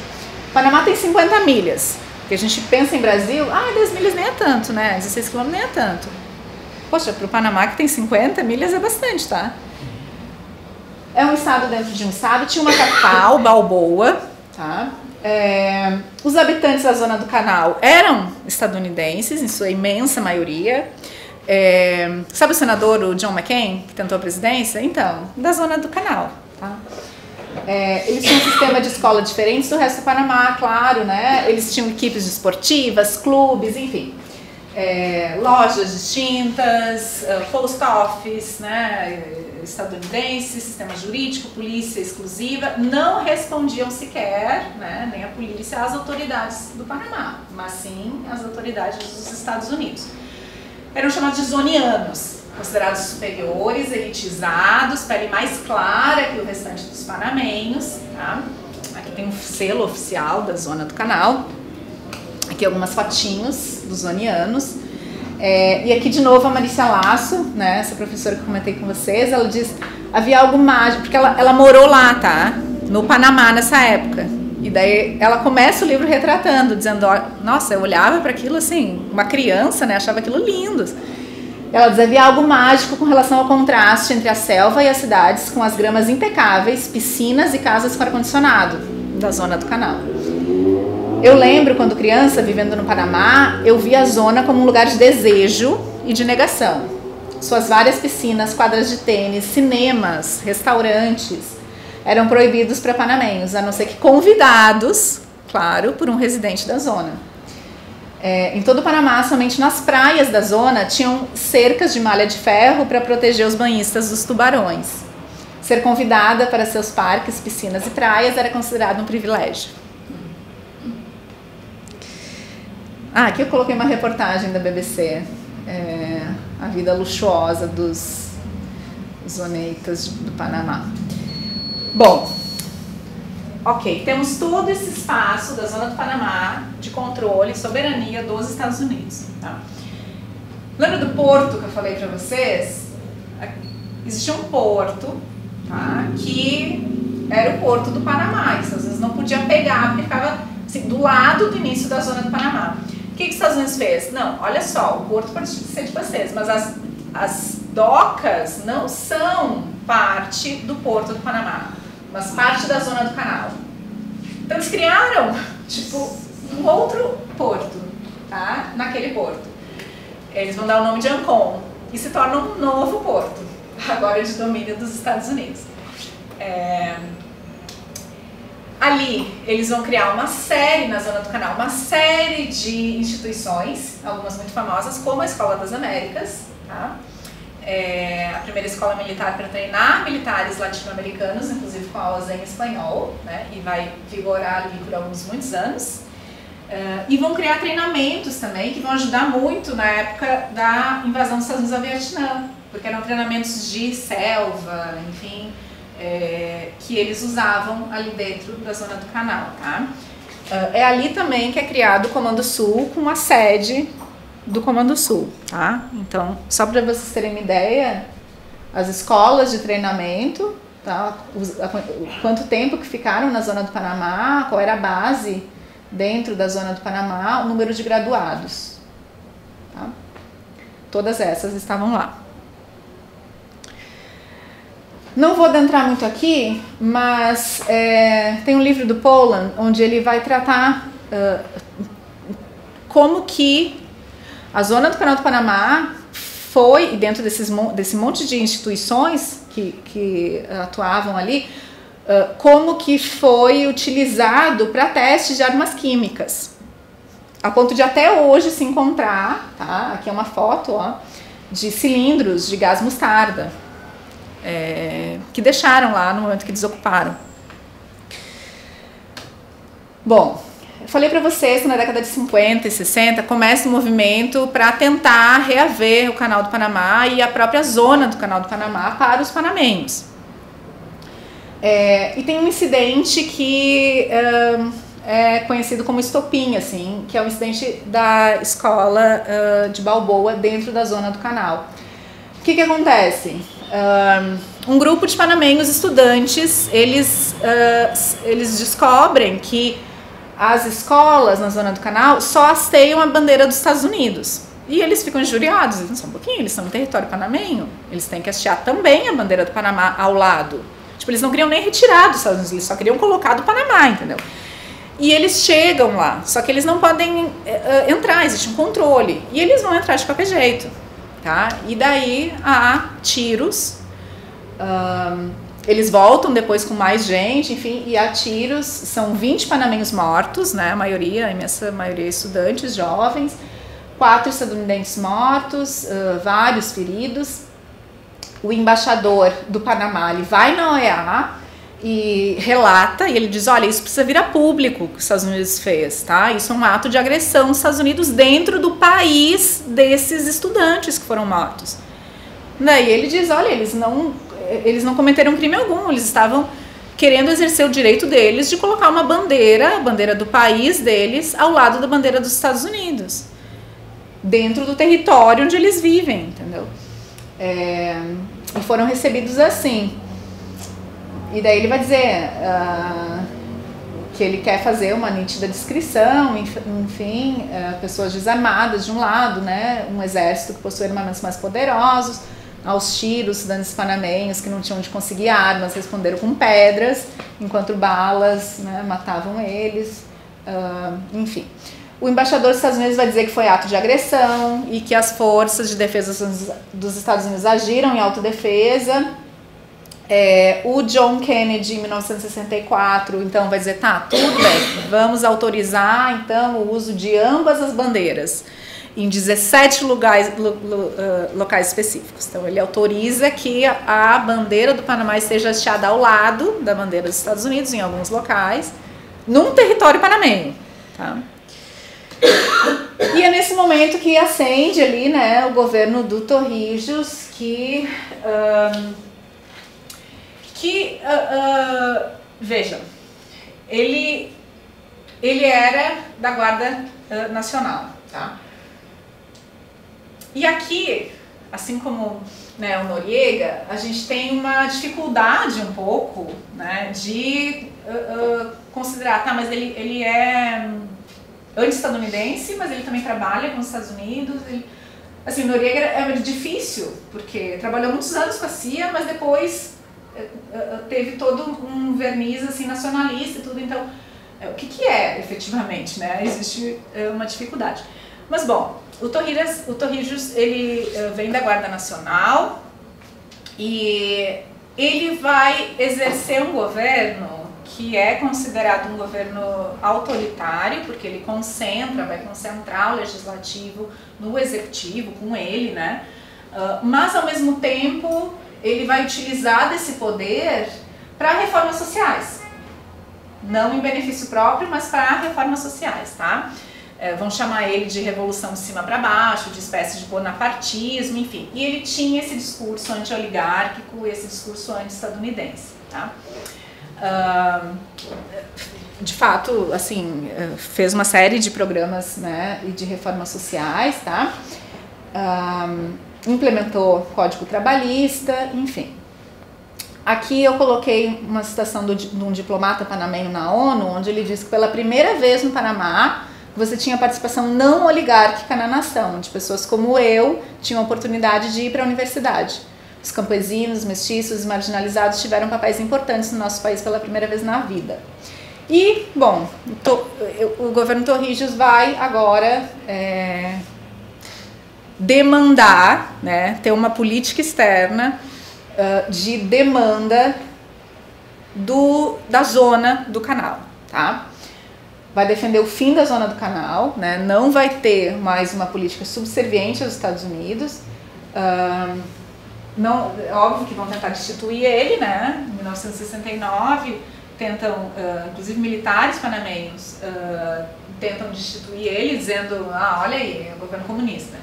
Panamá tem 50 milhas, porque a gente pensa em Brasil, 10 milhas nem é tanto, né? 16 quilômetros nem é tanto. Poxa, para o Panamá que tem 50 milhas é bastante, tá? É um estado dentro de um estado, tinha uma capital, Balboa, tá? Os habitantes da zona do canal eram estadunidenses, em sua imensa maioria. Sabe o senador o John McCain, que tentou a presidência? Então, da zona do canal, tá? Eles tinham um sistema de escola diferente do resto do Panamá, claro, né? Eles tinham equipes esportivas, clubes, enfim. Lojas distintas, post office, né? Estadunidense, sistema jurídico, polícia exclusiva, não respondiam sequer, né, nem a polícia, às autoridades do Panamá, mas sim às autoridades dos Estados Unidos. Eram chamados de zonianos, considerados superiores, elitizados, pele mais clara que o restante dos panamenhos, tá? Aqui tem um selo oficial da zona do canal, aqui algumas fotinhos dos zonianos. E aqui de novo a Marícia Lasso, né, essa professora que eu comentei com vocês, ela diz, havia algo mágico, porque ela morou lá, tá? No Panamá nessa época. E daí ela começa o livro retratando, dizendo, nossa, eu olhava para aquilo assim, uma criança, né, achava aquilo lindo. Ela diz, havia algo mágico com relação ao contraste entre a selva e as cidades, com as gramas impecáveis, piscinas e casas com ar-condicionado da zona do canal. Eu lembro, quando criança, vivendo no Panamá, eu via a zona como um lugar de desejo e de negação. Suas várias piscinas, quadras de tênis, cinemas, restaurantes eram proibidos para panamenhos, a não ser que convidados, claro, por um residente da zona. Em todo o Panamá, somente nas praias da zona, tinham cercas de malha de ferro para proteger os banhistas dos tubarões. Ser convidada para seus parques, piscinas e praias era considerado um privilégio. Aqui eu coloquei uma reportagem da BBC, a vida luxuosa dos zoneitas do Panamá. Bom, ok, temos todo esse espaço da zona do Panamá de controle e soberania dos Estados Unidos. Tá? Lembra do porto que eu falei para vocês? Existia um porto, tá, que era o porto do Panamá, que às vezes não podia pegar, porque ficava assim, do lado do início da zona do Panamá. O que os Estados Unidos fez? Não, olha só, o porto pode ser de vocês, mas as docas não são parte do porto do Panamá, mas parte da zona do canal. Então eles criaram, tipo, um outro porto, tá? Naquele porto. Eles vão dar o nome de Ancon e se torna um novo porto, agora de domínio dos Estados Unidos. Ali, eles vão criar uma série na zona do canal, uma série de instituições, algumas muito famosas, como a Escola das Américas, tá? A primeira escola militar para treinar militares latino-americanos, inclusive com aulas em espanhol, né? E vai vigorar ali por muitos anos. E vão criar treinamentos também, que vão ajudar muito na época da invasão dos Estados Unidos ao Vietnã, porque eram treinamentos de selva, enfim, que eles usavam ali dentro da zona do canal, tá? É ali também que é criado o Comando Sul, com a sede do Comando Sul, tá? Então, só para vocês terem uma ideia, as escolas de treinamento, tá? Quanto tempo que ficaram na zona do Panamá, qual era a base dentro da zona do Panamá, o número de graduados, tá? Todas essas estavam lá. Não vou adentrar muito aqui, mas tem um livro do Poland, onde ele vai tratar como que a zona do Canal do Panamá foi, dentro desse monte de instituições que atuavam ali, como que foi utilizado para testes de armas químicas. A ponto de até hoje se encontrar, tá? Aqui é uma foto, ó, de cilindros de gás mostarda, que deixaram lá no momento que desocuparam. Bom, eu falei para vocês que na década de 50 e 60 começa um movimento para tentar reaver o Canal do Panamá e a própria zona do Canal do Panamá para os panamenhos. E tem um incidente que é conhecido como estopim, assim, que é o incidente da escola de Balboa dentro da zona do canal. O que acontece? Um grupo de panamenhos estudantes, eles descobrem que as escolas na zona do canal só hasteiam a bandeira dos Estados Unidos. E eles ficam injuriados, eles só um pouquinho, eles estão no território panamenho, eles têm que hastear também a bandeira do Panamá ao lado. Tipo, eles não queriam nem retirar dos Estados Unidos, eles só queriam colocar do Panamá, entendeu? E eles chegam lá, só que eles não podem entrar, existe um controle. E eles vão entrar de qualquer jeito, tá? E daí há tiros, eles voltam depois com mais gente, enfim, e há tiros, são 20 panamenhos mortos, né? A imensa maioria estudantes, jovens, 4 estadunidenses mortos, vários feridos. O embaixador do Panamá, ele vai na OEA e relata, e ele diz, olha, isso precisa vir a público que os Estados Unidos fez, tá? Isso é um ato de agressão dos Estados Unidos dentro do país desses estudantes que foram mortos. Daí ele diz, olha, eles não cometeram crime algum, eles estavam querendo exercer o direito deles de colocar uma bandeira, a bandeira do país deles, ao lado da bandeira dos Estados Unidos, dentro do território onde eles vivem, entendeu? E foram recebidos assim. E daí ele vai dizer que ele quer fazer uma nítida descrição, enfim, pessoas desarmadas de um lado, né, um exército que possui armamentos mais poderosos, aos tiros, estudantes panamenhos que não tinham onde conseguir armas, responderam com pedras, enquanto balas, né, matavam eles, enfim. O embaixador dos Estados Unidos vai dizer que foi ato de agressão e que as forças de defesa dos Estados Unidos agiram em autodefesa. O John Kennedy, em 1964, então vai dizer, tá, tudo bem, vamos autorizar então o uso de ambas as bandeiras em 17 locais específicos. Então ele autoriza que a bandeira do Panamá esteja hasteada ao lado da bandeira dos Estados Unidos, em alguns locais, num território panamenho, tá? E é nesse momento que acende ali, né, o governo do Torrijos, vejam, ele era da Guarda Nacional, tá? E aqui, assim como, né, o Noriega, a gente tem uma dificuldade um pouco, né, de considerar, tá, mas ele é anti-estadunidense, mas ele também trabalha com os Estados Unidos. Assim, o Noriega é difícil, porque trabalhou muitos anos com a CIA, mas depois teve todo um verniz assim, nacionalista e tudo, então o que é efetivamente, né? Existe uma dificuldade. Mas bom, o Torrijos ele vem da Guarda Nacional e ele vai exercer um governo que é considerado um governo autoritário, porque ele vai concentrar o legislativo no executivo, com ele, né? Mas ao mesmo tempo ele vai utilizar desse poder para reformas sociais, não em benefício próprio, mas para reformas sociais, tá? Vão chamar ele de revolução de cima para baixo, de espécie de bonapartismo, enfim. E ele tinha esse discurso anti-oligárquico, esse discurso anti-estadunidense, tá? De fato, assim, fez uma série de programas, né, e de reformas sociais, tá? Implementou Código Trabalhista, enfim. Aqui eu coloquei uma citação de um diplomata panamenho na ONU, onde ele diz que pela primeira vez no Panamá você tinha participação não oligárquica na nação, onde pessoas como eu tinham a oportunidade de ir para a universidade. Os campesinos, mestiços e marginalizados tiveram papéis importantes no nosso país pela primeira vez na vida. E, bom, o governo Torrijos vai agora demandar, né, ter uma política externa de demanda da zona do canal, tá? Vai defender o fim da zona do canal, né? Não vai ter mais uma política subserviente aos Estados Unidos. Não, óbvio que vão tentar destituir ele, né? Em 1969 tentam, inclusive militares panamenhos tentam destituir ele, dizendo, olha aí, é o governo comunista.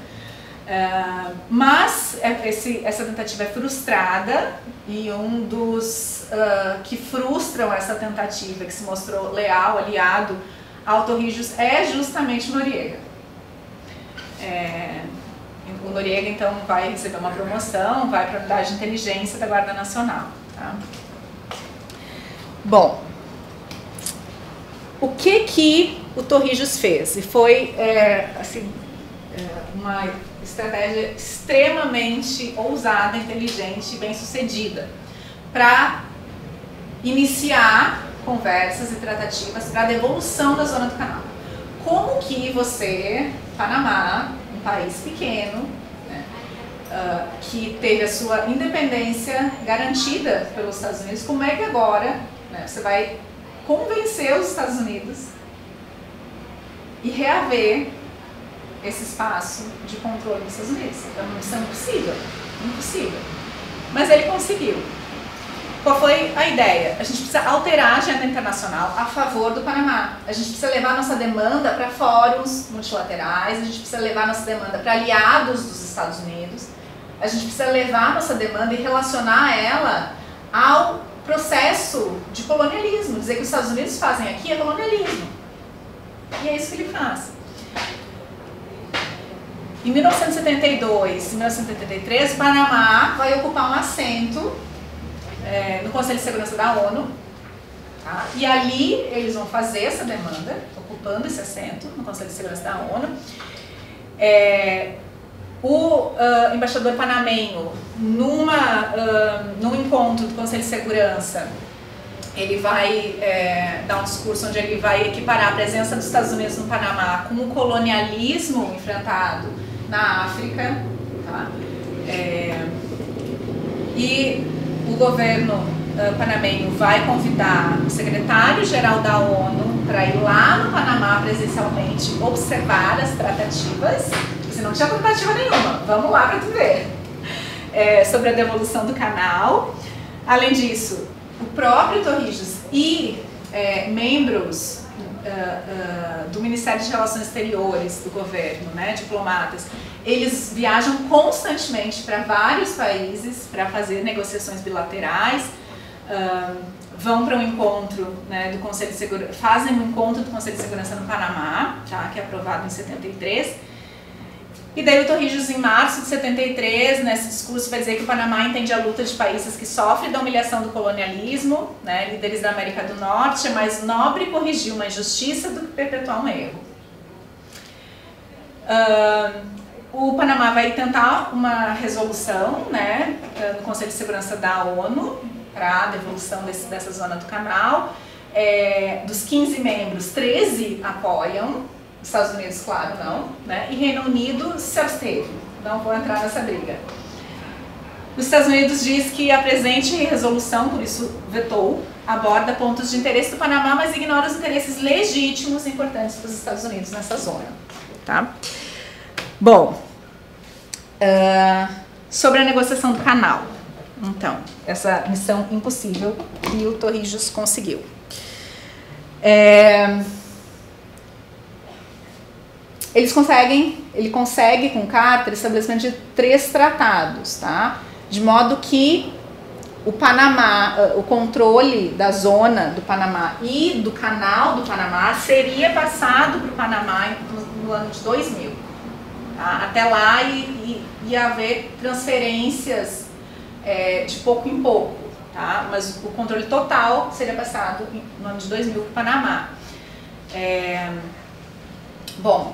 Mas essa tentativa é frustrada, e um dos que frustram essa tentativa, que se mostrou leal, aliado ao Torrijos, é justamente o Noriega. O Noriega, então, vai receber uma promoção, vai para a unidade de inteligência da Guarda Nacional, tá? Bom, o que o Torrijos fez? E foi assim, uma estratégia extremamente ousada, inteligente e bem-sucedida para iniciar conversas e tratativas para a devolução da zona do canal. Como que você, Panamá, um país pequeno, né, que teve a sua independência garantida pelos Estados Unidos, como é que agora, né, você vai convencer os Estados Unidos e reaver esse espaço de controle dos Estados Unidos? Então, isso é impossível, impossível. Mas ele conseguiu. Qual foi a ideia? A gente precisa alterar a agenda internacional a favor do Panamá. A gente precisa levar nossa demanda para fóruns multilaterais, a gente precisa levar nossa demanda para aliados dos Estados Unidos, a gente precisa levar nossa demanda e relacionar ela ao processo de colonialismo. Dizer que os Estados Unidos fazem aqui é colonialismo. E é isso que ele faz. Em 1972 e 1973, o Panamá vai ocupar um assento no Conselho de Segurança da ONU, tá? E ali eles vão fazer essa demanda, ocupando esse assento no Conselho de Segurança da ONU. O embaixador panamenho, num encontro do Conselho de Segurança, ele vai dar um discurso onde ele vai equiparar a presença dos Estados Unidos no Panamá com o colonialismo enfrentado na África, tá? E o governo panamenho vai convidar o secretário-geral da ONU para ir lá no Panamá presencialmente observar as tratativas. Você não tinha tratativa nenhuma, vamos lá para tu ver, sobre a devolução do canal. Além disso, o próprio Torrijos e membros do Ministério de Relações Exteriores do governo, né, diplomatas, eles viajam constantemente para vários países para fazer negociações bilaterais, vão para um encontro, né, do Conselho de Segurança, fazem um encontro do Conselho de Segurança no Panamá, tá, que é aprovado em 73. E daí o Torrijos, em março de 73, nesse discurso, vai dizer que o Panamá entende a luta de países que sofrem da humilhação do colonialismo, né, líderes da América do Norte, é mais nobre corrigir uma injustiça do que perpetuar um erro. O Panamá vai tentar uma resolução, né, no Conselho de Segurança da ONU para a devolução dessa zona do canal. Dos 15 membros, 13 apoiam. Estados Unidos, claro, não, né? E Reino Unido se absteve, não vou entrar nessa briga. Os Estados Unidos diz que a presente resolução, por isso vetou, aborda pontos de interesse do Panamá, mas ignora os interesses legítimos e importantes para os Estados Unidos nessa zona, tá? Bom, sobre a negociação do canal. Então, essa missão impossível que o Torrijos conseguiu. Ele consegue com Carter o estabelecimento de 3 tratados, tá? De modo que o Panamá, o controle da zona do Panamá e do canal do Panamá seria passado para o Panamá no ano de 2000. Tá? Até lá ia haver transferências de pouco em pouco, tá? Mas o controle total seria passado no ano de 2000 para o Panamá. Bom,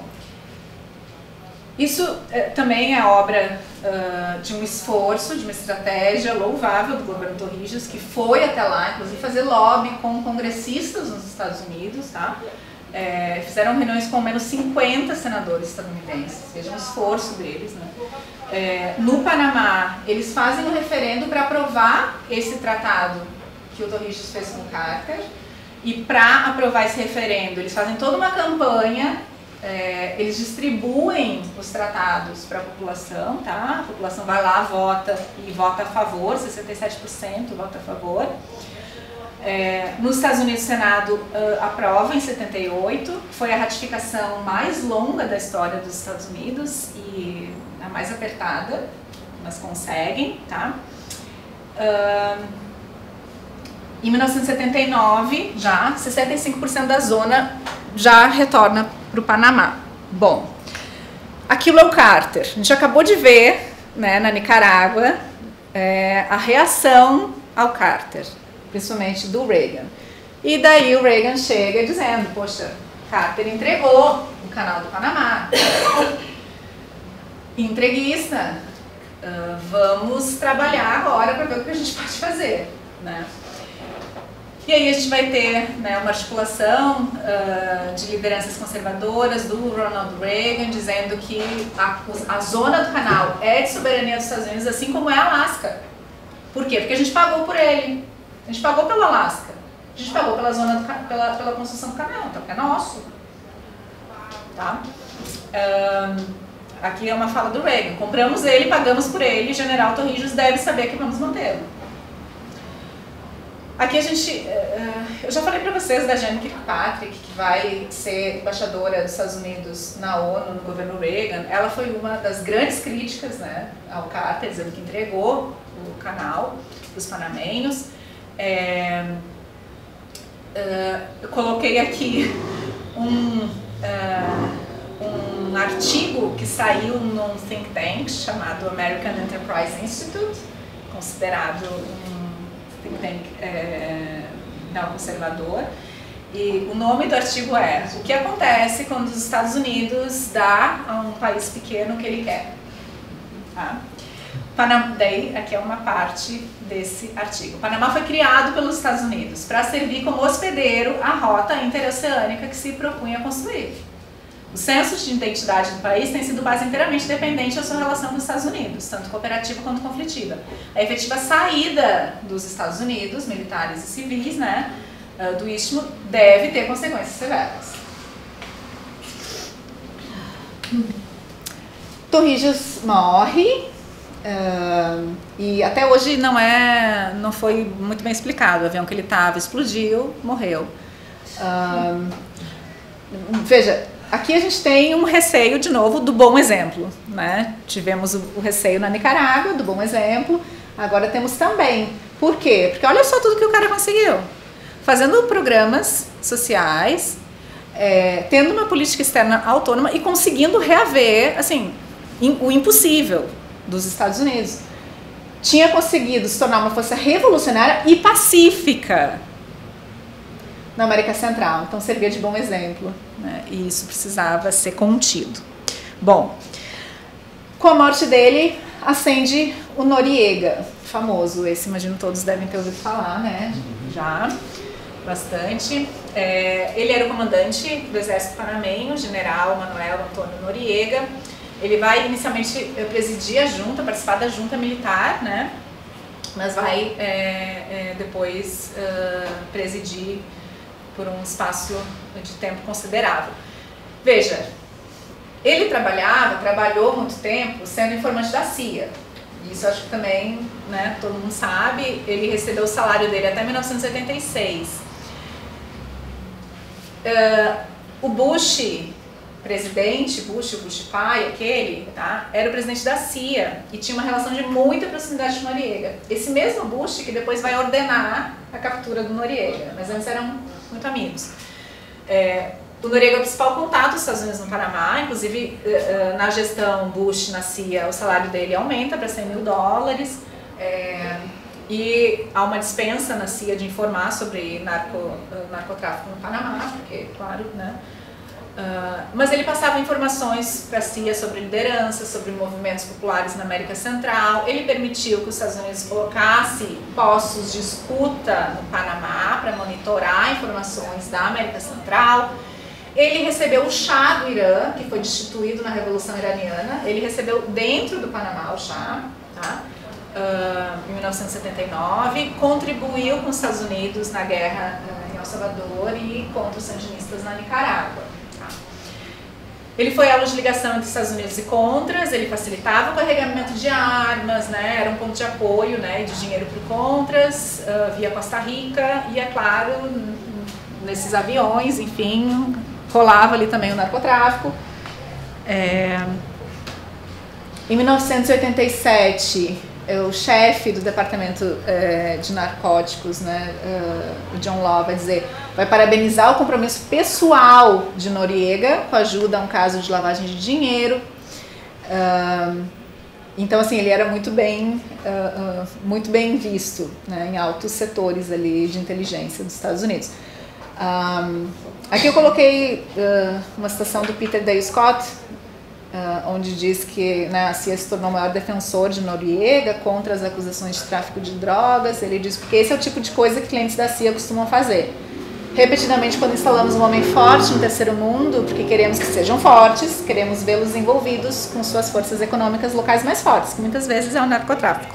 isso também é obra de um esforço, de uma estratégia louvável do governo Torrijos, que foi até lá, inclusive fazer lobby com congressistas nos Estados Unidos, tá? Fizeram reuniões com ao menos 50 senadores estadunidenses, seja um esforço deles, né? No Panamá, eles fazem um referendo para aprovar esse tratado que o Torrijos fez com Carter, e para aprovar esse referendo, eles fazem toda uma campanha. Eles distribuem os tratados para a população, tá? A população vai lá, vota e vota a favor, 67% vota a favor. Nos Estados Unidos, o Senado aprova em 78, foi a ratificação mais longa da história dos Estados Unidos e a mais apertada, mas conseguem, tá? Em 1979, já 65% da zona já retorna para o Panamá. Bom, aquilo é o Carter. A gente acabou de ver, né, na Nicarágua a reação ao Carter, principalmente do Reagan. E daí o Reagan chega dizendo, poxa, Carter entregou o canal do Panamá. Entreguista, vamos trabalhar agora para ver o que a gente pode fazer, né? E aí a gente vai ter, né, uma articulação de lideranças conservadoras do Ronald Reagan dizendo que a zona do canal é de soberania dos Estados Unidos, assim como é Alasca. Por quê? Porque a gente pagou por ele. A gente pagou pelo Alasca. A gente pagou pela zona pela construção do canal, então é nosso. Tá? Aqui é uma fala do Reagan. Compramos ele, pagamos por ele, General Torrijos deve saber que vamos mantê-lo. Aqui a gente, eu já falei para vocês da Jane Kirkpatrick, que vai ser embaixadora dos Estados Unidos na ONU, no governo Reagan. Ela foi uma das grandes críticas, né, ao Carter, dizendo que entregou o canal dos panamenhos. Eu coloquei aqui um artigo que saiu num think tank chamado American Enterprise Institute, considerado um think tank neoconservador, e o nome do artigo é O que acontece quando os Estados Unidos dá a um país pequeno o que ele quer. Tá? Daí, aqui é uma parte desse artigo. O Panamá foi criado pelos Estados Unidos para servir como hospedeiro à rota interoceânica que se propunha construir. O senso de identidade do país tem sido base inteiramente dependente da sua relação com os Estados Unidos, tanto cooperativa quanto conflitiva. A efetiva saída dos Estados Unidos, militares e civis, né, do Istmo, deve ter consequências severas. Torrijos morre, e até hoje não foi muito bem explicado. O avião que ele estava explodiu, morreu. Veja, aqui a gente tem um receio, de novo, do bom exemplo, né? Tivemos o receio na Nicarágua, do bom exemplo, agora temos também. Por quê? Porque olha só tudo que o cara conseguiu. Fazendo programas sociais, tendo uma política externa autônoma e conseguindo reaver, assim, o impossível dos Estados Unidos. Tinha conseguido se tornar uma força revolucionária e pacífica na América Central, então servia de bom exemplo, né? E isso precisava ser contido. Bom, com a morte dele, ascende o Noriega, famoso, esse imagino todos devem ter ouvido falar, né? Já, bastante. Ele era o comandante do exército panamenho, general Manuel Antônio Noriega. Ele vai inicialmente presidir a junta, participar da junta militar, né? Mas vai depois presidir por um espaço de tempo considerável. Veja, ele trabalhou muito tempo sendo informante da CIA. Isso acho que também, né, todo mundo sabe. Ele recebeu o salário dele até 1986. O Bush, presidente, o Bush pai, aquele, tá, era o presidente da CIA e tinha uma relação de muita proximidade com Noriega. Esse mesmo Bush que depois vai ordenar a captura do Noriega, mas antes eram muito amigos. O Noriega é o principal contato dos Estados Unidos no Panamá, inclusive na gestão Bush na CIA o salário dele aumenta para $100 mil, e há uma dispensa na CIA de informar sobre narcotráfico no Panamá, porque, claro, né? Mas ele passava informações para a CIA sobre liderança, sobre movimentos populares na América Central. Ele permitiu que os Estados Unidos colocassem postos de escuta no Panamá para monitorar informações da América Central. Ele recebeu o Shah do Irã, que foi destituído na Revolução Iraniana. Ele recebeu dentro do Panamá o Shah, tá? Em 1979, contribuiu com os Estados Unidos na guerra em El Salvador e contra os sandinistas na Nicarágua. Ele foi elo de ligação entre Estados Unidos e Contras, ele facilitava o carregamento de armas, né, era um ponto de apoio, né, de dinheiro para o Contras, via Costa Rica, e é claro, nesses aviões, enfim, rolava ali também o narcotráfico. Em 1987, o chefe do departamento de narcóticos, né, o John Law, vai parabenizar o compromisso pessoal de Noriega com a ajuda a um caso de lavagem de dinheiro. Então, assim, ele era muito bem visto, né, em altos setores ali de inteligência dos Estados Unidos. Aqui eu coloquei uma citação do Peter Day Scott, onde diz que, né, a CIA se tornou o maior defensor de Noriega contra as acusações de tráfico de drogas. Ele diz que esse é o tipo de coisa que clientes da CIA costumam fazer. Repetidamente, quando instalamos um homem forte no terceiro mundo, porque queremos que sejam fortes, queremos vê-los envolvidos com suas forças econômicas locais mais fortes, que muitas vezes é o narcotráfico.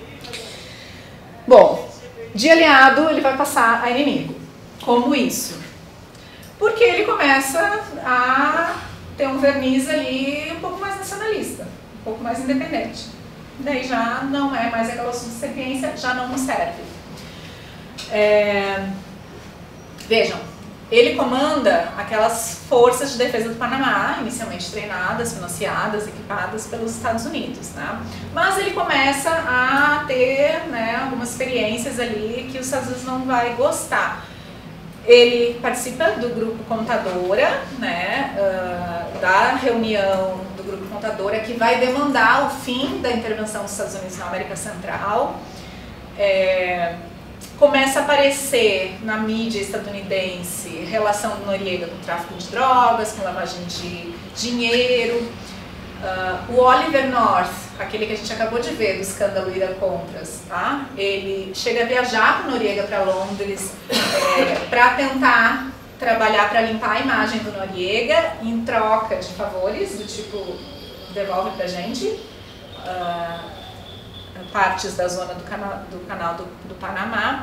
Bom, de aliado ele vai passar a inimigo. Como isso? Porque ele começa a ter um verniz ali um pouco mais nacionalista, um pouco mais independente. Daí já não é mais aquela subserviência, já não nos serve. Vejam, ele comanda aquelas forças de defesa do Panamá, inicialmente treinadas, financiadas, equipadas pelos Estados Unidos, né? Mas ele começa a ter, né, algumas experiências ali que os Estados Unidos não vai gostar. Ele participa do grupo Contadora, né, da reunião do grupo Contadora, que vai demandar o fim da intervenção dos Estados Unidos na América Central. Começa a aparecer na mídia estadunidense relação do Noriega com tráfico de drogas, com lavagem de dinheiro. O Oliver North, aquele que a gente acabou de ver do escândalo Ira Contras, tá? Ele chega a viajar com o Noriega para Londres para tentar trabalhar para limpar a imagem do Noriega em troca de favores, do tipo, devolve pra gente partes da zona do canal do Panamá.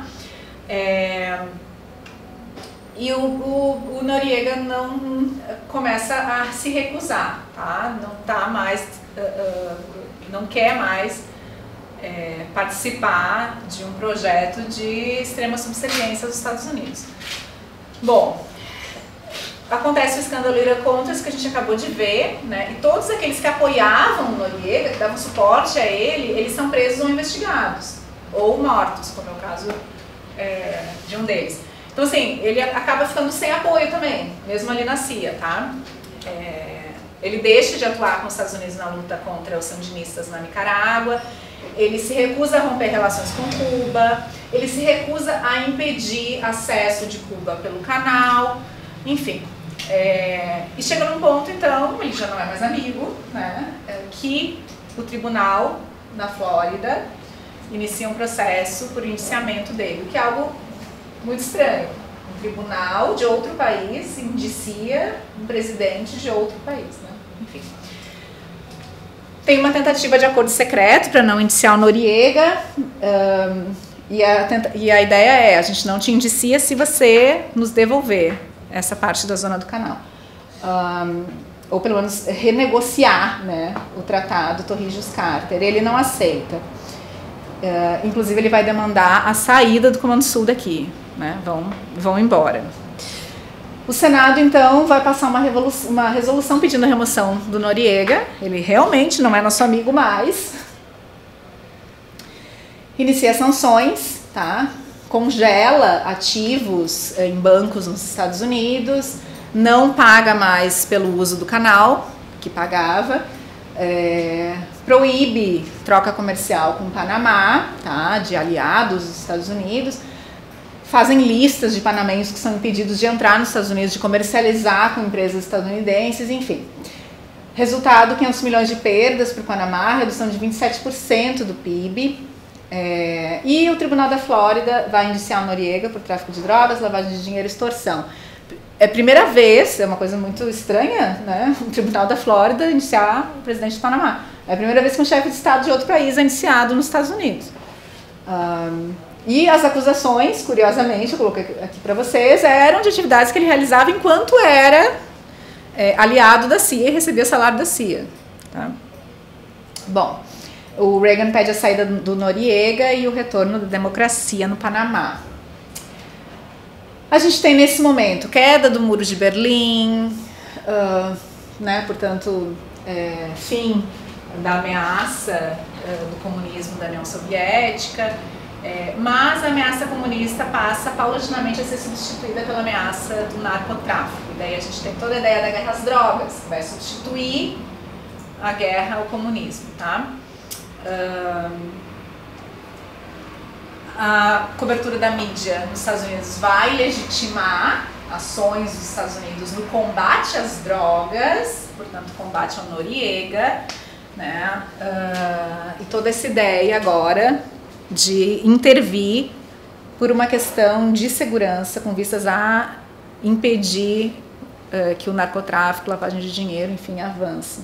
E o Noriega não começa a se recusar, tá? Não tá mais, não quer mais participar de um projeto de extrema subserviência dos Estados Unidos. Bom, acontece o escândalo Ira Contras que a gente acabou de ver, né? E todos aqueles que apoiavam o Noriega, que davam suporte a ele, eles são presos ou investigados, ou mortos, como é o caso de um deles. Então, assim, ele acaba ficando sem apoio também, mesmo ali na CIA, tá? Ele deixa de atuar com os Estados Unidos na luta contra os sandinistas na Nicarágua, ele se recusa a romper relações com Cuba, ele se recusa a impedir acesso de Cuba pelo canal, enfim. E chega num ponto, então, ele já não é mais amigo, né, que o tribunal na Flórida inicia um processo por indiciamento dele, que é algo muito estranho. Um tribunal de outro país indicia um presidente de outro país, né? Enfim. Tem uma tentativa de acordo secreto para não indiciar o Noriega, e a ideia é: a gente não te indicia se você nos devolver essa parte da zona do canal. Ou pelo menos renegociar, né, o tratado Torrijos-Carter. Ele não aceita. Inclusive ele vai demandar a saída do Comando Sul daqui, né? Vão embora. O Senado então vai passar uma resolução pedindo a remoção do Noriega. Ele realmente não é nosso amigo mais. Inicia sanções, tá? Congela ativos em bancos nos Estados Unidos, não paga mais pelo uso do canal que pagava. Proíbe troca comercial com o Panamá, tá, de aliados dos Estados Unidos, fazem listas de panamenhos que são impedidos de entrar nos Estados Unidos, de comercializar com empresas estadunidenses, enfim. Resultado, 500 milhões de perdas para o Panamá, redução de 27% do PIB, e o Tribunal da Flórida vai indiciar o Noriega por tráfico de drogas, lavagem de dinheiro e extorsão. É a primeira vez, é uma coisa muito estranha, né? O Tribunal da Flórida indiciar o presidente do Panamá. É a primeira vez que um chefe de Estado de outro país é indiciado nos Estados Unidos. E as acusações, curiosamente, eu coloquei aqui para vocês, eram de atividades que ele realizava enquanto era aliado da CIA e recebia o salário da CIA. Tá? Bom, o Reagan pede a saída do Noriega e o retorno da democracia no Panamá. A gente tem nesse momento queda do Muro de Berlim, né, portanto, fim da ameaça do comunismo da União Soviética, mas a ameaça comunista passa paulatinamente a ser substituída pela ameaça do narcotráfico. E daí a gente tem toda a ideia da guerra às drogas, que vai substituir a guerra ao comunismo, tá? A cobertura da mídia nos Estados Unidos vai legitimar ações dos Estados Unidos no combate às drogas, portanto, combate ao Noriega, né? E toda essa ideia agora de intervir por uma questão de segurança com vistas a impedir que o narcotráfico, lavagem de dinheiro, enfim, avance.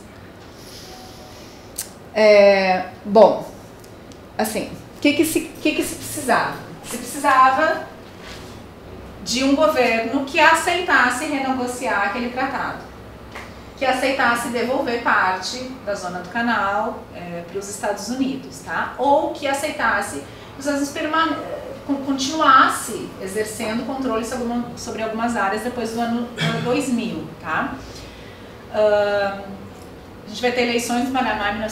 Bom, assim, o que se precisava? Se precisava de um governo que aceitasse renegociar aquele tratado, que aceitasse devolver parte da zona do canal para os Estados Unidos, tá? Ou que aceitasse que os Estados Unidos continuasse exercendo controle sobre algumas áreas depois do ano 2000, tá? A gente vai ter eleições no Panamá em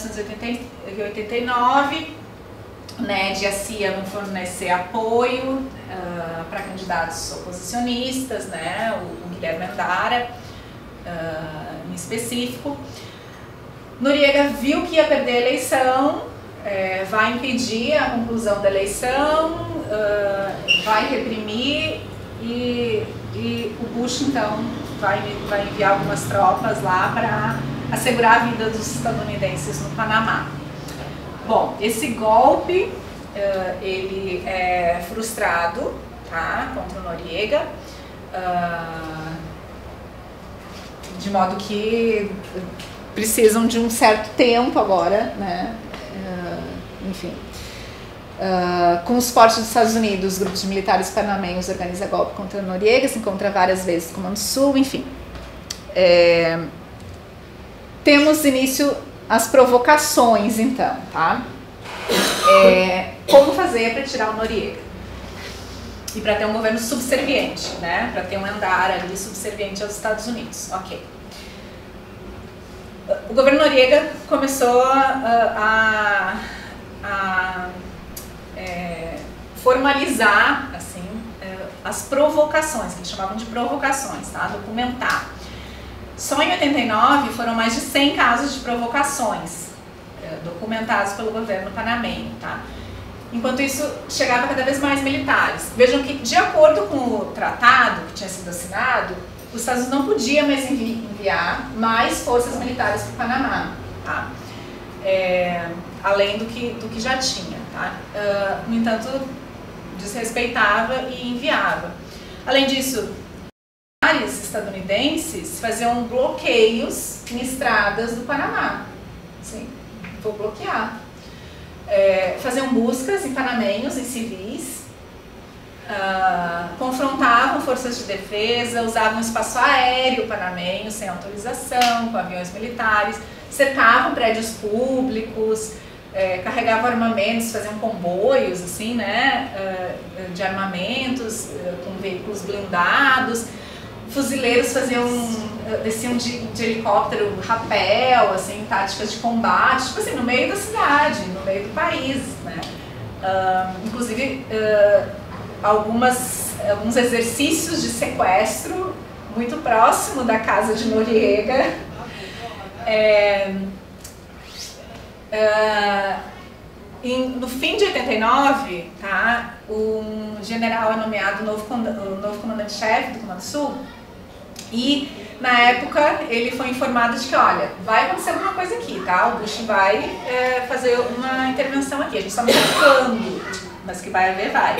1989, né, a CIA vão fornecer apoio para candidatos oposicionistas, né, o Guilherme Andara, em específico. Noriega viu que ia perder a eleição, vai impedir a conclusão da eleição, vai reprimir e o Bush então vai enviar algumas tropas lá para assegurar a vida dos estadunidenses no Panamá. Bom, esse golpe ele é frustrado, tá, contra o Noriega, de modo que precisam de um certo tempo agora, né, enfim. Com o suporte dos Estados Unidos, grupos de militares panamenhos organizam golpe contra o Noriega, se encontra várias vezes no Comando Sul, enfim. Temos início as provocações, então, tá? Como fazer para tirar o Noriega? E para ter um governo subserviente, né? Para ter um andar ali subserviente aos Estados Unidos. Ok. O governo Noriega começou a formalizar, assim, as provocações, que eles chamavam de provocações, tá? Documentar. Só em 89 foram mais de 100 casos de provocações documentados pelo governo panamenho, tá? Enquanto isso, chegava cada vez mais militares. Vejam que, de acordo com o tratado que tinha sido assinado, os Estados Unidos não podiam mais enviar mais forças militares para o Panamá, tá? Além do que já tinha, tá? No entanto, desrespeitava e enviava. Além disso, estadunidenses faziam bloqueios em estradas do Panamá. Sim, vou bloquear. Faziam buscas em panamenhos, em civis, confrontavam forças de defesa, usavam espaço aéreo panamenho sem autorização, com aviões militares, cercavam prédios públicos, carregavam armamentos, faziam comboios, assim, né, de armamentos, com veículos blindados. Fuzileiros desciam de helicóptero, rapel, assim, táticas de combate, tipo assim, no meio da cidade, no meio do país, né? Inclusive, alguns exercícios de sequestro muito próximo da casa de Noriega. No fim de 89, tá, um general é nomeado o novo comandante-chefe do Comando Sul. E, na época, ele foi informado de que, olha, vai acontecer alguma coisa aqui, tá? O Bush vai fazer uma intervenção aqui. A gente só não sabe quando, mas que vai haver, vai.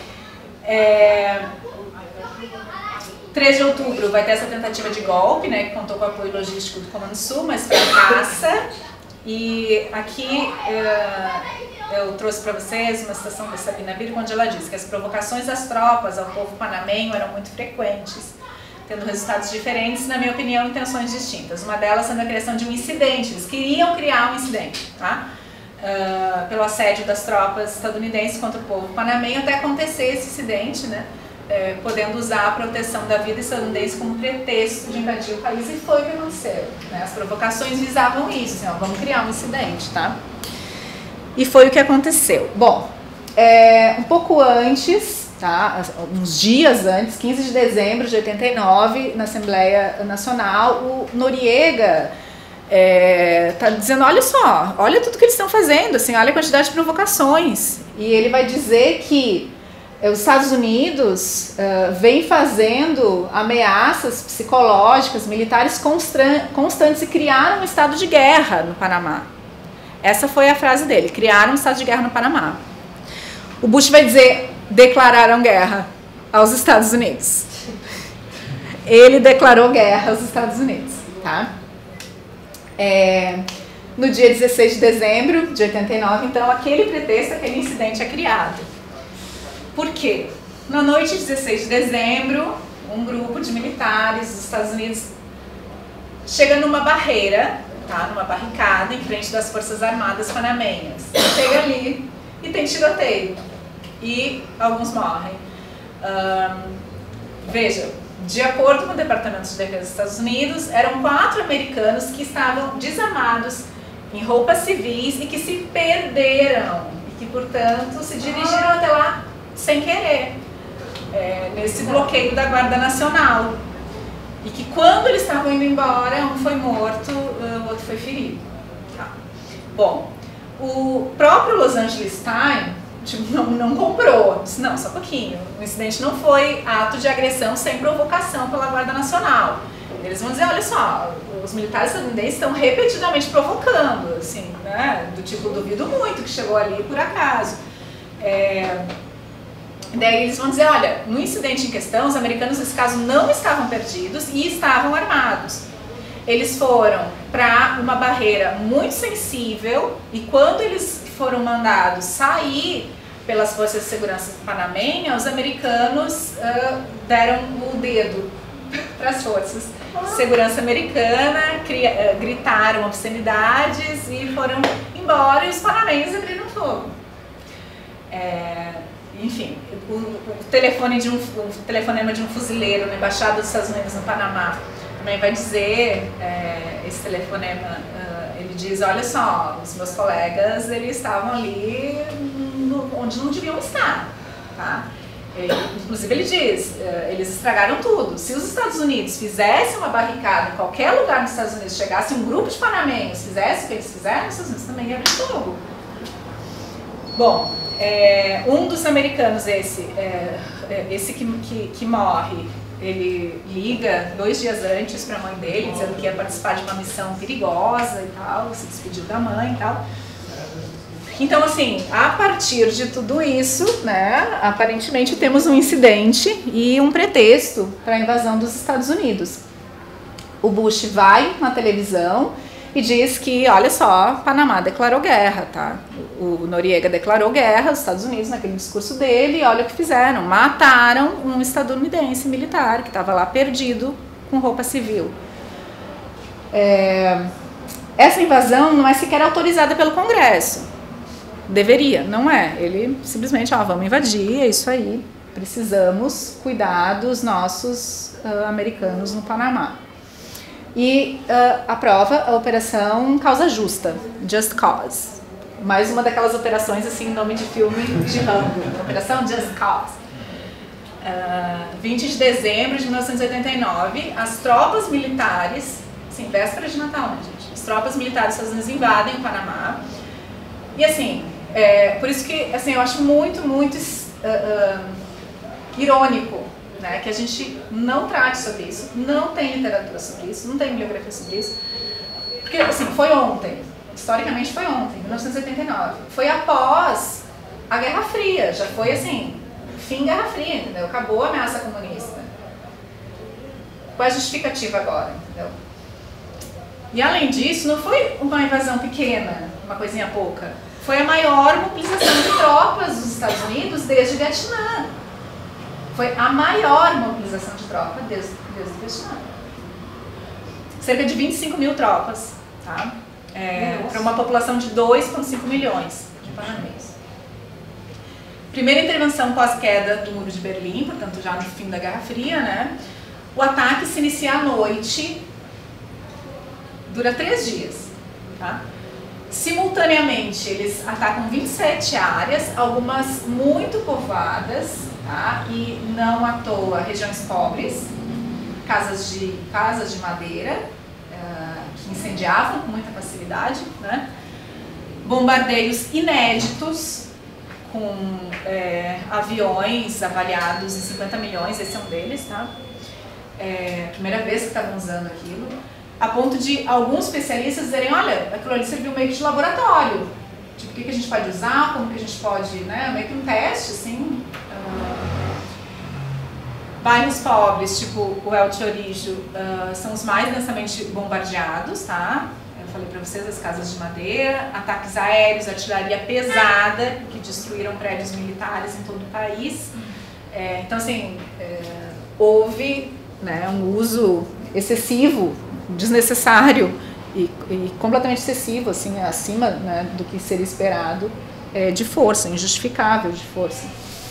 3 de outubro vai ter essa tentativa de golpe, né, que contou com o apoio logístico do Comando Sul, mas fracassa. E aqui eu trouxe para vocês uma citação da Sabina Birco, onde ela diz que as provocações das tropas ao povo panamenho eram muito frequentes, tendo resultados diferentes, na minha opinião, intenções distintas. Uma delas sendo a criação de um incidente. Eles queriam criar um incidente, tá? Pelo assédio das tropas estadunidenses contra o povo panamenho, até acontecer esse incidente, né? Podendo usar a proteção da vida estadunidense como pretexto de invadir o país, e foi o que aconteceu, né? As provocações visavam isso, assim, ó, vamos criar um incidente, tá? E foi o que aconteceu. Bom, um pouco antes, tá? Uns dias antes, 15 de dezembro de 89, na Assembleia Nacional, o Noriega tá dizendo, olha só, olha tudo que eles estão fazendo, assim, olha a quantidade de provocações. E ele vai dizer que os Estados Unidos vem fazendo ameaças psicológicas, militares constantes e criaram um estado de guerra no Panamá. Essa foi a frase dele, criaram um estado de guerra no Panamá. O Bush vai dizer, declararam guerra aos Estados Unidos. Ele declarou guerra aos Estados Unidos, tá? No dia 16 de dezembro de 89, então, aquele pretexto, aquele incidente é criado. Por quê? Na noite de 16 de dezembro, um grupo de militares dos Estados Unidos chega numa barreira, tá? Numa barricada em frente das Forças Armadas Panamenhas. Chega ali e tem tiroteio. E alguns morrem. Veja, de acordo com o Departamento de Defesa dos Estados Unidos, eram 4 americanos que estavam desarmados, em roupas civis e que se perderam. E que, portanto, se dirigiram até lá sem querer, nesse bloqueio da Guarda Nacional. E que quando eles estavam indo embora, um foi morto, o outro foi ferido. Tá. Bom, o próprio Los Angeles Times não comprou, disse, não, só um pouquinho, o incidente não foi ato de agressão sem provocação pela Guarda Nacional. Eles vão dizer, olha só, os militares estadunidenses estão repetidamente provocando, assim, né, do tipo, duvido muito que chegou ali por acaso. Daí eles vão dizer, olha, no incidente em questão, os americanos nesse caso não estavam perdidos e estavam armados. Eles foram para uma barreira muito sensível e quando eles foram mandados sair pelas forças de segurança panamenha, os americanos deram o dedo para as forças de segurança americana, gritaram obscenidades e foram embora e os panamenhos abriram fogo. Enfim, o telefonema de um fuzileiro na Embaixada dos Estados Unidos no Panamá também vai dizer, esse telefonema, ele diz, olha só, os meus colegas, eles estavam ali onde não deviam estar, tá? Inclusive ele diz, eles estragaram tudo. Se os Estados Unidos fizessem uma barricada em qualquer lugar dos Estados Unidos, chegasse um grupo de panamenhos, fizesse o que eles fizeram, os Estados Unidos também iam abrir fogo. Bom, um dos americanos, esse que morre, ele liga 2 dias antes para a mãe dele, dizendo que ia participar de uma missão perigosa e tal, se despediu da mãe e tal. Então, assim, a partir de tudo isso, né, aparentemente temos um incidente e um pretexto para a invasão dos Estados Unidos. O Bush vai na televisão e diz que, olha só, Panamá declarou guerra, tá? O Noriega declarou guerra aos Estados Unidos naquele discurso dele e olha o que fizeram. Mataram um estadunidense militar que estava lá perdido com roupa civil. Essa invasão não é sequer autorizada pelo Congresso. Deveria, não é. Ele simplesmente, vamos invadir, é isso aí. Precisamos cuidar dos nossos americanos no Panamá. E aprova a Operação Causa Justa, Just Cause. Mais uma daquelas operações, assim, nome de filme de Rambo. Operação Just Cause. 20 de dezembro de 1989, as tropas militares, assim, véspera de Natal, né, gente? As tropas militares dos Estados Unidos invadem o Panamá. E, assim, por isso que, assim, eu acho muito, muito irônico, né, que a gente não trate sobre isso, não tem literatura sobre isso, não tem bibliografia sobre isso, porque, assim, foi ontem, historicamente foi ontem, 1989, foi após a Guerra Fria, já foi, assim, fim Guerra Fria, entendeu? Acabou a ameaça comunista. Qual é a justificativa agora, entendeu? E, além disso, não foi uma invasão pequena, uma coisinha pouca, foi a maior mobilização de tropas dos Estados Unidos desde o Vietnã. Foi a maior mobilização de tropas desde o Vietnã. Cerca de 25 mil tropas, tá? Para uma população de 2,5 milhões de panamenhos. Primeira intervenção pós-queda do Muro de Berlim, portanto já no fim da Guerra Fria, né? O ataque se inicia à noite, dura 3 dias, tá? Simultaneamente, eles atacam 27 áreas, algumas muito povoadas, tá? E não à toa regiões pobres, casas de madeira, incendiavam com muita facilidade, né? Bombardeios inéditos, com aviões avaliados em 50 milhões, esse é um deles, tá? Primeira vez que estavam usando aquilo, a ponto de alguns especialistas dizerem, olha, aquilo ali serviu meio que de laboratório, tipo, o que a gente pode usar, como que a gente pode, né, meio que um teste, assim. Bairros pobres, tipo o El Chorizo, são os mais densamente bombardeados, tá? Eu falei para vocês, as casas de madeira, ataques aéreos, artilharia pesada, que destruíram prédios militares em todo o país. Então, assim, houve, né, um uso excessivo, desnecessário e completamente excessivo, assim, acima, né, do que seria esperado, de força, injustificável de força.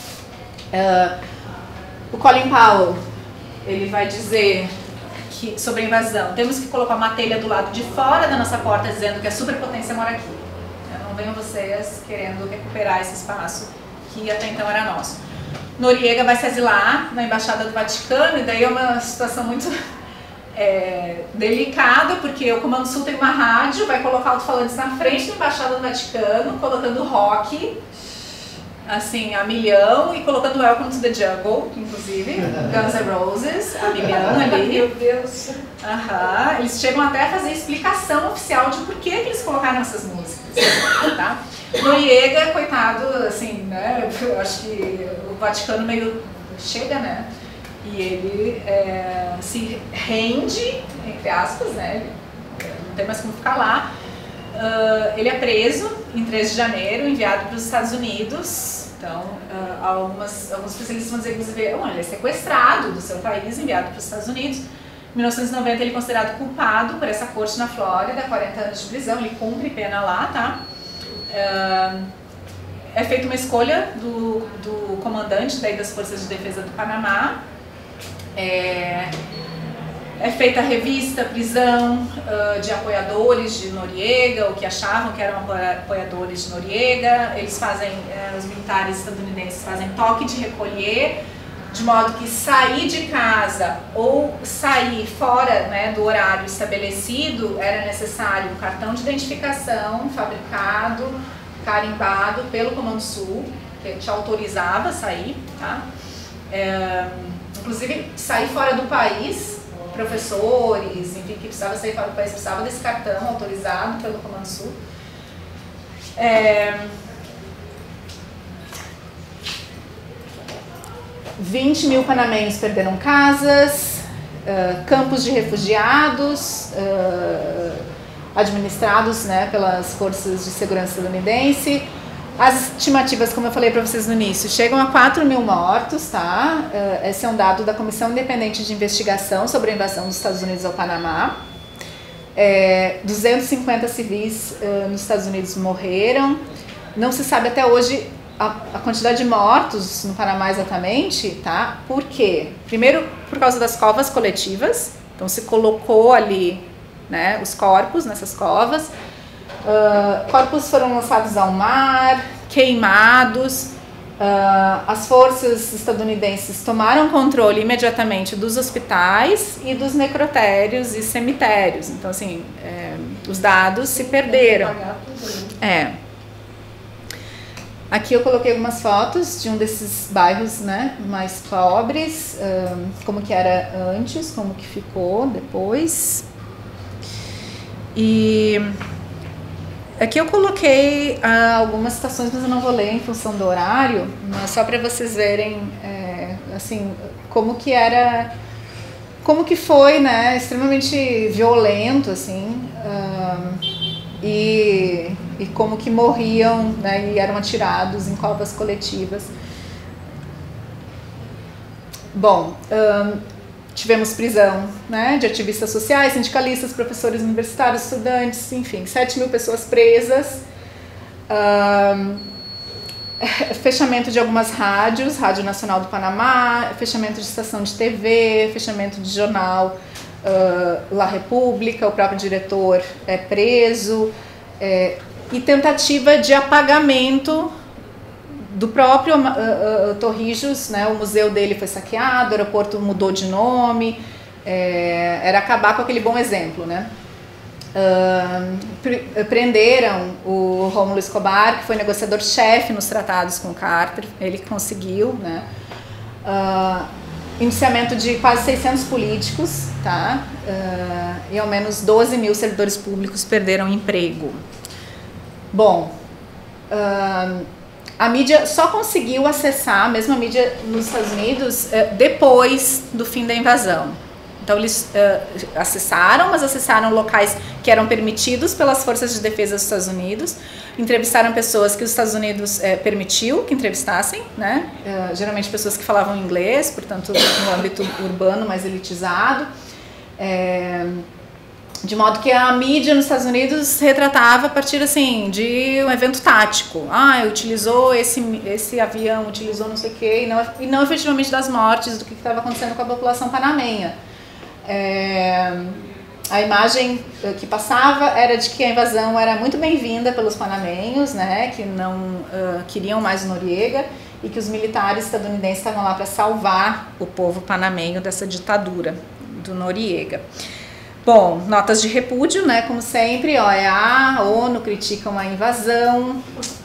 O Colin Powell, ele vai dizer que, sobre a invasão, temos que colocar uma telha do lado de fora da nossa porta dizendo que a superpotência mora aqui. Não venham vocês querendo recuperar esse espaço que até então era nosso. Noriega vai se asilar na Embaixada do Vaticano, e daí é uma situação muito delicada, porque o Comando Sul tem uma rádio, vai colocar alto-falantes na frente da Embaixada do Vaticano, colocando rock, assim, a milhão, e colocando Welcome to the Jungle, inclusive, Guns N' Roses, a milhão ali. Meu Deus! Eles chegam até a fazer explicação oficial de por que eles colocaram essas músicas, tá? Noriega, coitado, assim, né, eu acho que o Vaticano meio chega, né, e ele se rende, entre aspas, né, não tem mais como ficar lá. Ele é preso em 13 de janeiro, enviado para os Estados Unidos. Então, alguns especialistas vão dizer, inclusive, ele é sequestrado do seu país, enviado para os Estados Unidos. Em 1990 ele é considerado culpado por essa corte na Flórida, 40 anos de prisão, ele cumpre pena lá, tá? É feita uma escolha do comandante daí das Forças de Defesa do Panamá. É feita a revista, prisão de apoiadores de Noriega, ou que achavam que eram apoiadores de Noriega. Eles fazem, os militares estadunidenses fazem toque de recolher, de modo que sair de casa ou sair fora, né, do horário estabelecido era necessário um cartão de identificação fabricado, carimbado pelo Comando Sul, que te autorizava a sair, tá? Inclusive, sair fora do país, professores, enfim, que precisava sair fora do país, precisava desse cartão autorizado pelo Comando Sul. 20 mil panamenhos perderam casas, campos de refugiados administrados, né, pelas forças de segurança estadunidense. As estimativas, como eu falei para vocês no início, chegam a 4 mil mortos, tá? Esse é um dado da Comissão Independente de Investigação sobre a invasão dos Estados Unidos ao Panamá. 250 civis nos Estados Unidos morreram. Não se sabe até hoje a quantidade de mortos no Panamá exatamente, tá? Por quê? Primeiro, por causa das covas coletivas. Então, se colocou ali, né, os corpos nessas covas. Corpos foram lançados ao mar, queimados. As forças estadunidenses tomaram controle imediatamente dos hospitais e dos necrotérios e cemitérios. Então, assim, os dados se perderam. Aqui eu coloquei algumas fotos de um desses bairros, né, mais pobres, como que era antes, como que ficou depois. E aqui eu coloquei algumas citações, mas eu não vou ler em função do horário, mas só para vocês verem, assim, como que era, como que foi, né, extremamente violento, assim, e como que morriam, né, e eram atirados em covas coletivas. Bom, tivemos prisão, né, de ativistas sociais, sindicalistas, professores universitários, estudantes, enfim, 7 mil pessoas presas, fechamento de algumas rádios, Rádio Nacional do Panamá, fechamento de estação de TV, fechamento de jornal La República, o próprio diretor é preso, e tentativa de apagamento do próprio Torrijos, né, o museu dele foi saqueado, o aeroporto mudou de nome, era acabar com aquele bom exemplo, né? Prenderam o Rômulo Escobar, que foi negociador-chefe nos tratados com o Carter, ele conseguiu, né? Indiciamento de quase 600 políticos, tá? E ao menos 12 mil servidores públicos perderam emprego. Bom, a mídia só conseguiu acessar, mesmo a mídia nos Estados Unidos, depois do fim da invasão. Então eles acessaram, mas acessaram locais que eram permitidos pelas forças de defesa dos Estados Unidos, entrevistaram pessoas que os Estados Unidos permitiu que entrevistassem, né? Geralmente pessoas que falavam inglês, portanto no âmbito urbano mais elitizado, de modo que a mídia nos Estados Unidos retratava a partir assim de um evento tático. Utilizou esse avião, utilizou não sei o quê, e não efetivamente das mortes, do que estava acontecendo com a população panamenha. A imagem que passava era de que a invasão era muito bem-vinda pelos panamenhos, né, que não queriam mais o Noriega, e que os militares estadunidenses estavam lá para salvar o povo panamenho dessa ditadura do Noriega. Bom, notas de repúdio, né, como sempre, OEA, ONU criticam a invasão,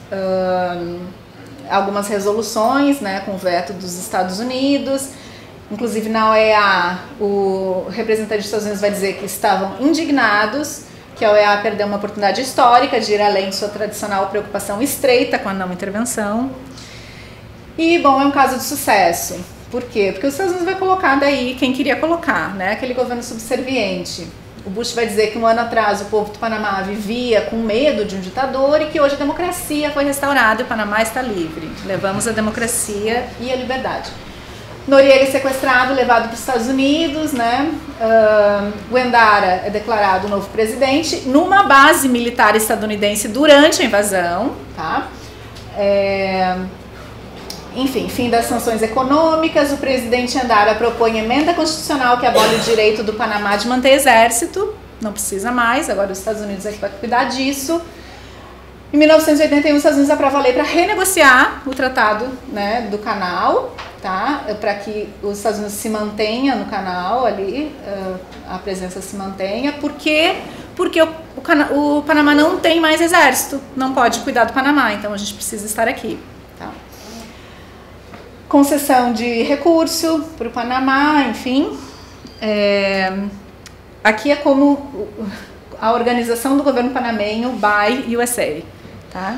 algumas resoluções, né, com veto dos Estados Unidos. Inclusive na OEA, o representante dos Estados Unidos vai dizer que estavam indignados, que a OEA perdeu uma oportunidade histórica de ir além de sua tradicional preocupação estreita com a não intervenção. E, bom, é um caso de sucesso. Por quê? Porque os Estados Unidos vai colocar daí quem queria colocar, né? Aquele governo subserviente. O Bush vai dizer que um ano atrás o povo do Panamá vivia com medo de um ditador e que hoje a democracia foi restaurada e o Panamá está livre. Levamos a democracia e a liberdade. Noriega é sequestrado, levado para os Estados Unidos, né? O Endara é declarado o novo presidente numa base militar estadunidense durante a invasão, tá? Enfim, fim das sanções econômicas. O presidente Endara propõe emenda constitucional que abole o direito do Panamá de manter exército, não precisa mais, agora os Estados Unidos é que vai cuidar disso. Em 1981, os Estados Unidos aprovam a lei para renegociar o tratado, né, do canal, tá? Para que os Estados Unidos se mantenha no canal ali, a presença se mantenha. Por quê? Porque o Panamá não tem mais exército, não pode cuidar do Panamá, então a gente precisa estar aqui, tá? Concessão de recurso para o Panamá, enfim. Aqui é como a organização do governo panamenho by USA, tá?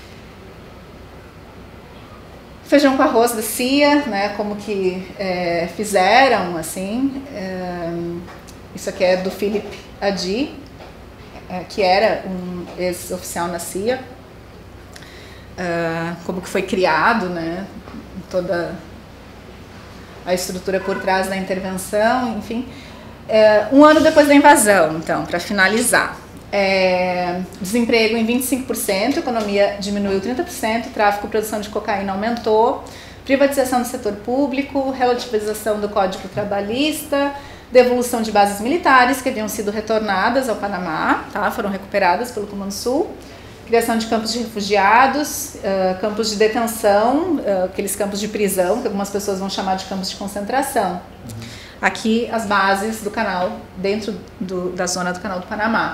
Feijão com arroz da CIA, né, como que fizeram, assim. Isso aqui é do Philip Adi, que era um ex-oficial na CIA. Como que foi criado, né, toda a estrutura por trás da intervenção, enfim. Um ano depois da invasão, então, para finalizar. Desemprego em 25%, economia diminuiu 30%, tráfico e produção de cocaína aumentou, privatização do setor público, relativização do Código Trabalhista, devolução de bases militares que haviam sido retornadas ao Panamá, tá? Foram recuperadas pelo Comando Sul, criação de campos de refugiados, campos de detenção, aqueles campos de prisão, que algumas pessoas vão chamar de campos de concentração. Aqui as bases do canal, dentro da zona do canal do Panamá.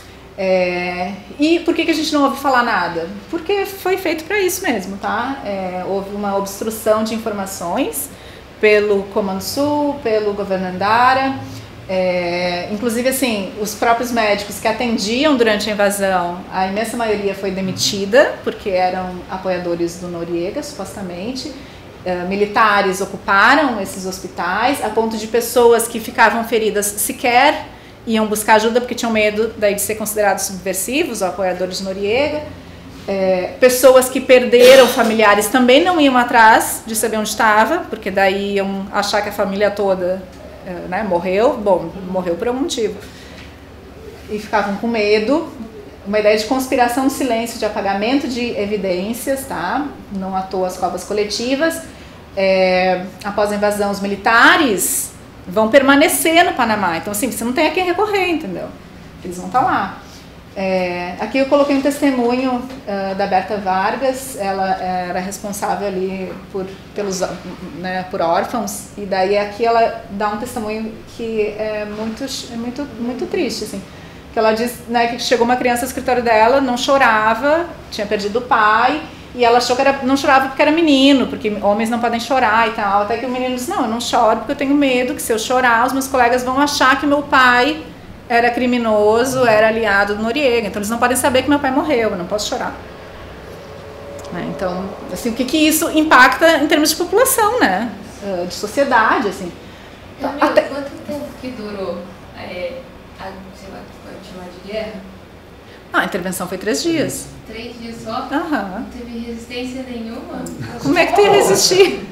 E por que a gente não ouve falar nada? Porque foi feito para isso mesmo, tá? Houve uma obstrução de informações pelo Comando Sul, pelo governo Endara. Inclusive, assim, os próprios médicos que atendiam durante a invasão, a imensa maioria foi demitida, porque eram apoiadores do Noriega, supostamente. Militares ocuparam esses hospitais, a ponto de pessoas que ficavam feridas sequer iam buscar ajuda porque tinham medo daí de ser considerados subversivos ou apoiadores de Noriega. Pessoas que perderam familiares também não iam atrás de saber onde estava, porque daí iam achar que a família toda, né, morreu. Bom, morreu por algum motivo. E ficavam com medo. Uma ideia de conspiração, silêncio, de apagamento de evidências, tá? Não à toa as covas coletivas. Após a invasão, os militares vão permanecer no Panamá. Então, assim, você não tem a quem recorrer, entendeu? Eles vão estar lá. Aqui eu coloquei um testemunho da Berta Vargas. Ela era responsável ali por órfãos. E daí aqui ela dá um testemunho que é muito triste, assim. que ela diz, né, que chegou uma criança no escritório dela, não chorava, tinha perdido o pai, e ela achou que não chorava porque era menino, porque homens não podem chorar e tal, até que o menino disse, não, eu não choro porque eu tenho medo que se eu chorar, os meus colegas vão achar que meu pai era criminoso, era aliado do Noriega, então eles não podem saber que meu pai morreu, eu não posso chorar. Então, assim, o que isso impacta em termos de população, né, de sociedade, assim. Até... Quanto tempo que durou sei lá, pode chamar de guerra? A intervenção foi 3 dias. 3 dias só? Não teve resistência nenhuma? Como é que tu ia resistir?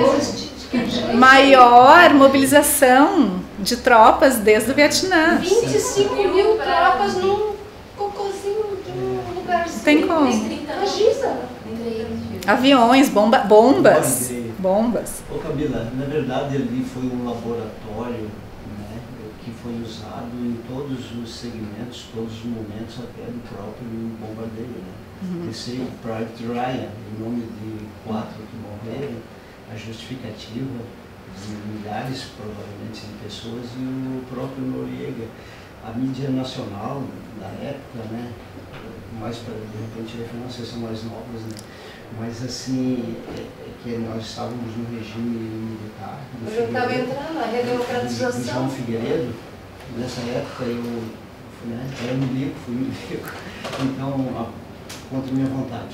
Maior mobilização de tropas desde o Vietnã. 25 mil tropas num cocôzinho de um lugarzinho. Tem como? Imagina. Aviões, bombas. Ô Camila, na verdade ali foi um laboratório, né, que foi usado em todos os segmentos, todos os momentos até do próprio bombardeio. Né? Esse Private Ryan, em nome de 4 que morreram, a justificativa de milhares, provavelmente, de pessoas e o próprio Noriega. A mídia nacional da época, né, mais para, de repente, vocês são mais novas, né? Mas assim, que nós estávamos no regime militar. Eu estava entrando na redemocratização. Do João Figueiredo, nessa época eu milico, fui milico, então, contra minha vontade.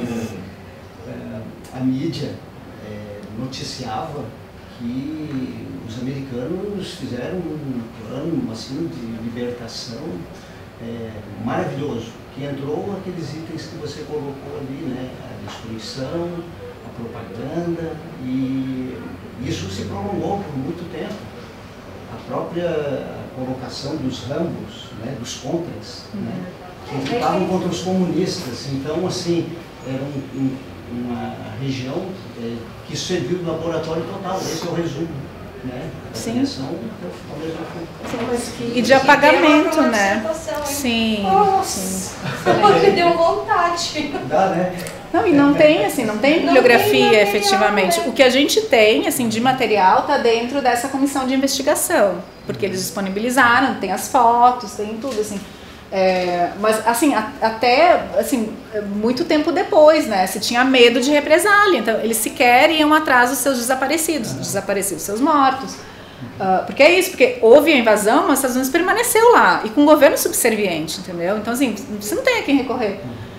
A mídia noticiava que os americanos fizeram um plano assim, de libertação maravilhoso, que entrou aqueles itens que você colocou ali, né? A destruição, a propaganda, e isso se prolongou por muito tempo. A própria colocação dos rambos, né? Dos contras, né? Que lutavam contra os comunistas. Então, assim, era uma região que serviu de laboratório total. Esse é o resumo. Né? Sim. Sim, e de apagamento, né? Sim. Nossa, que deu vontade. Dá, né? Não, e não tem, assim, não tem bibliografia efetivamente. O que a gente tem, assim, de material está dentro dessa comissão de investigação, porque eles disponibilizaram, tem as fotos, tem tudo, assim. Mas, assim, até, assim, muito tempo depois, né, se tinha medo de represália, então eles sequer iam atrás dos seus desaparecidos, seus mortos, porque é isso, porque houve a invasão, mas os Estados Unidos permaneceu lá, e com um governo subserviente, entendeu? Então, assim, você não tem a quem recorrer.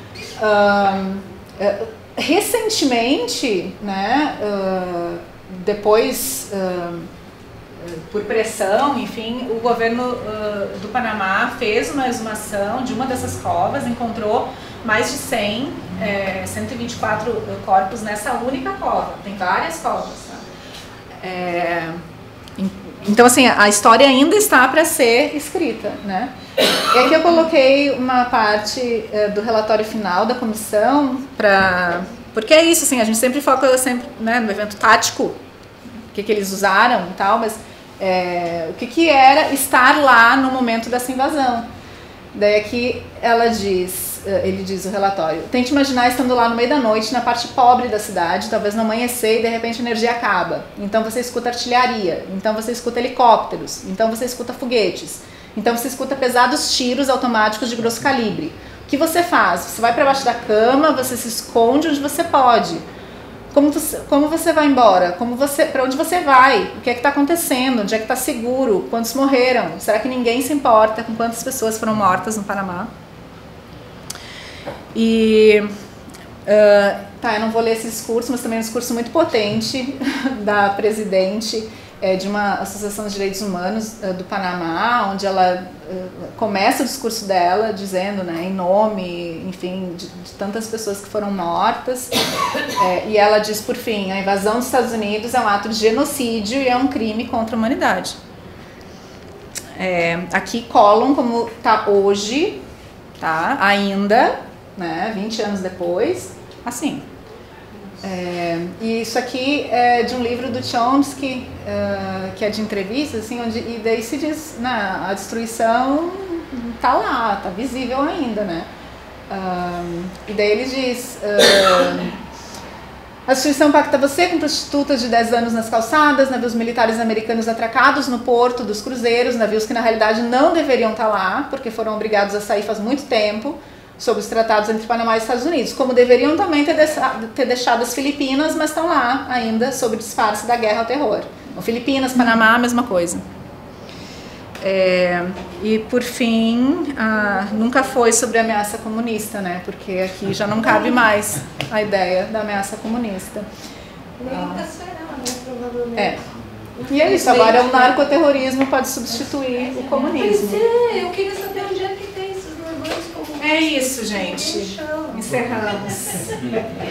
Recentemente, né, depois... por pressão, enfim, o governo do Panamá fez uma exumação de uma dessas covas, encontrou mais de 124 corpos nessa única cova. Tem várias covas. Tá? Então, assim, a história ainda está para ser escrita, né? E aqui eu coloquei uma parte do relatório final da comissão, porque é isso, assim, a gente sempre foca né, no evento tático, o que eles usaram e tal, mas o que era estar lá no momento dessa invasão. Daí aqui ele diz o relatório: tente imaginar estando lá no meio da noite, na parte pobre da cidade, talvez no amanhecer e de repente a energia acaba. Então você escuta artilharia, então você escuta helicópteros, então você escuta foguetes, então você escuta pesados tiros automáticos de grosso calibre. O que você faz? Você vai para baixo da cama, você se esconde onde você pode. Como você vai embora? Para onde você vai? O que é que está acontecendo? Onde é que está seguro? Quantos morreram? Será que ninguém se importa com quantas pessoas foram mortas no Panamá? E eu não vou ler esse discurso, mas também é um discurso muito potente da presidente de uma associação de direitos humanos do Panamá, onde ela começa o discurso dela dizendo, né, em nome, enfim, de tantas pessoas que foram mortas, e ela diz, por fim, a invasão dos Estados Unidos é um ato de genocídio e é um crime contra a humanidade. Aqui colam como está hoje, tá, ainda, né, 20 anos depois, assim. E isso aqui é de um livro do Chomsky, que é de entrevistas, assim, e daí se diz, a destruição tá lá, tá visível ainda, né? E daí ele diz, A instituição pacta você com prostitutas de 10 anos nas calçadas, navios militares americanos atracados no porto dos cruzeiros, navios que na realidade não deveriam estar lá, porque foram obrigados a sair faz muito tempo, sob os tratados entre Panamá e Estados Unidos, como deveriam também ter deixado as Filipinas, mas estão lá ainda sob disfarce da guerra ao terror. Então, Filipinas, Panamá, a mesma coisa. E por fim, nunca foi sobre ameaça comunista, né? Porque aqui já não cabe mais a ideia da ameaça comunista. Nunca será, né? Provavelmente. E é isso, agora o narcoterrorismo pode substituir o comunismo. Pois é, eu queria saber onde é que tem esses normais comunistas. É isso, gente. Encerramos.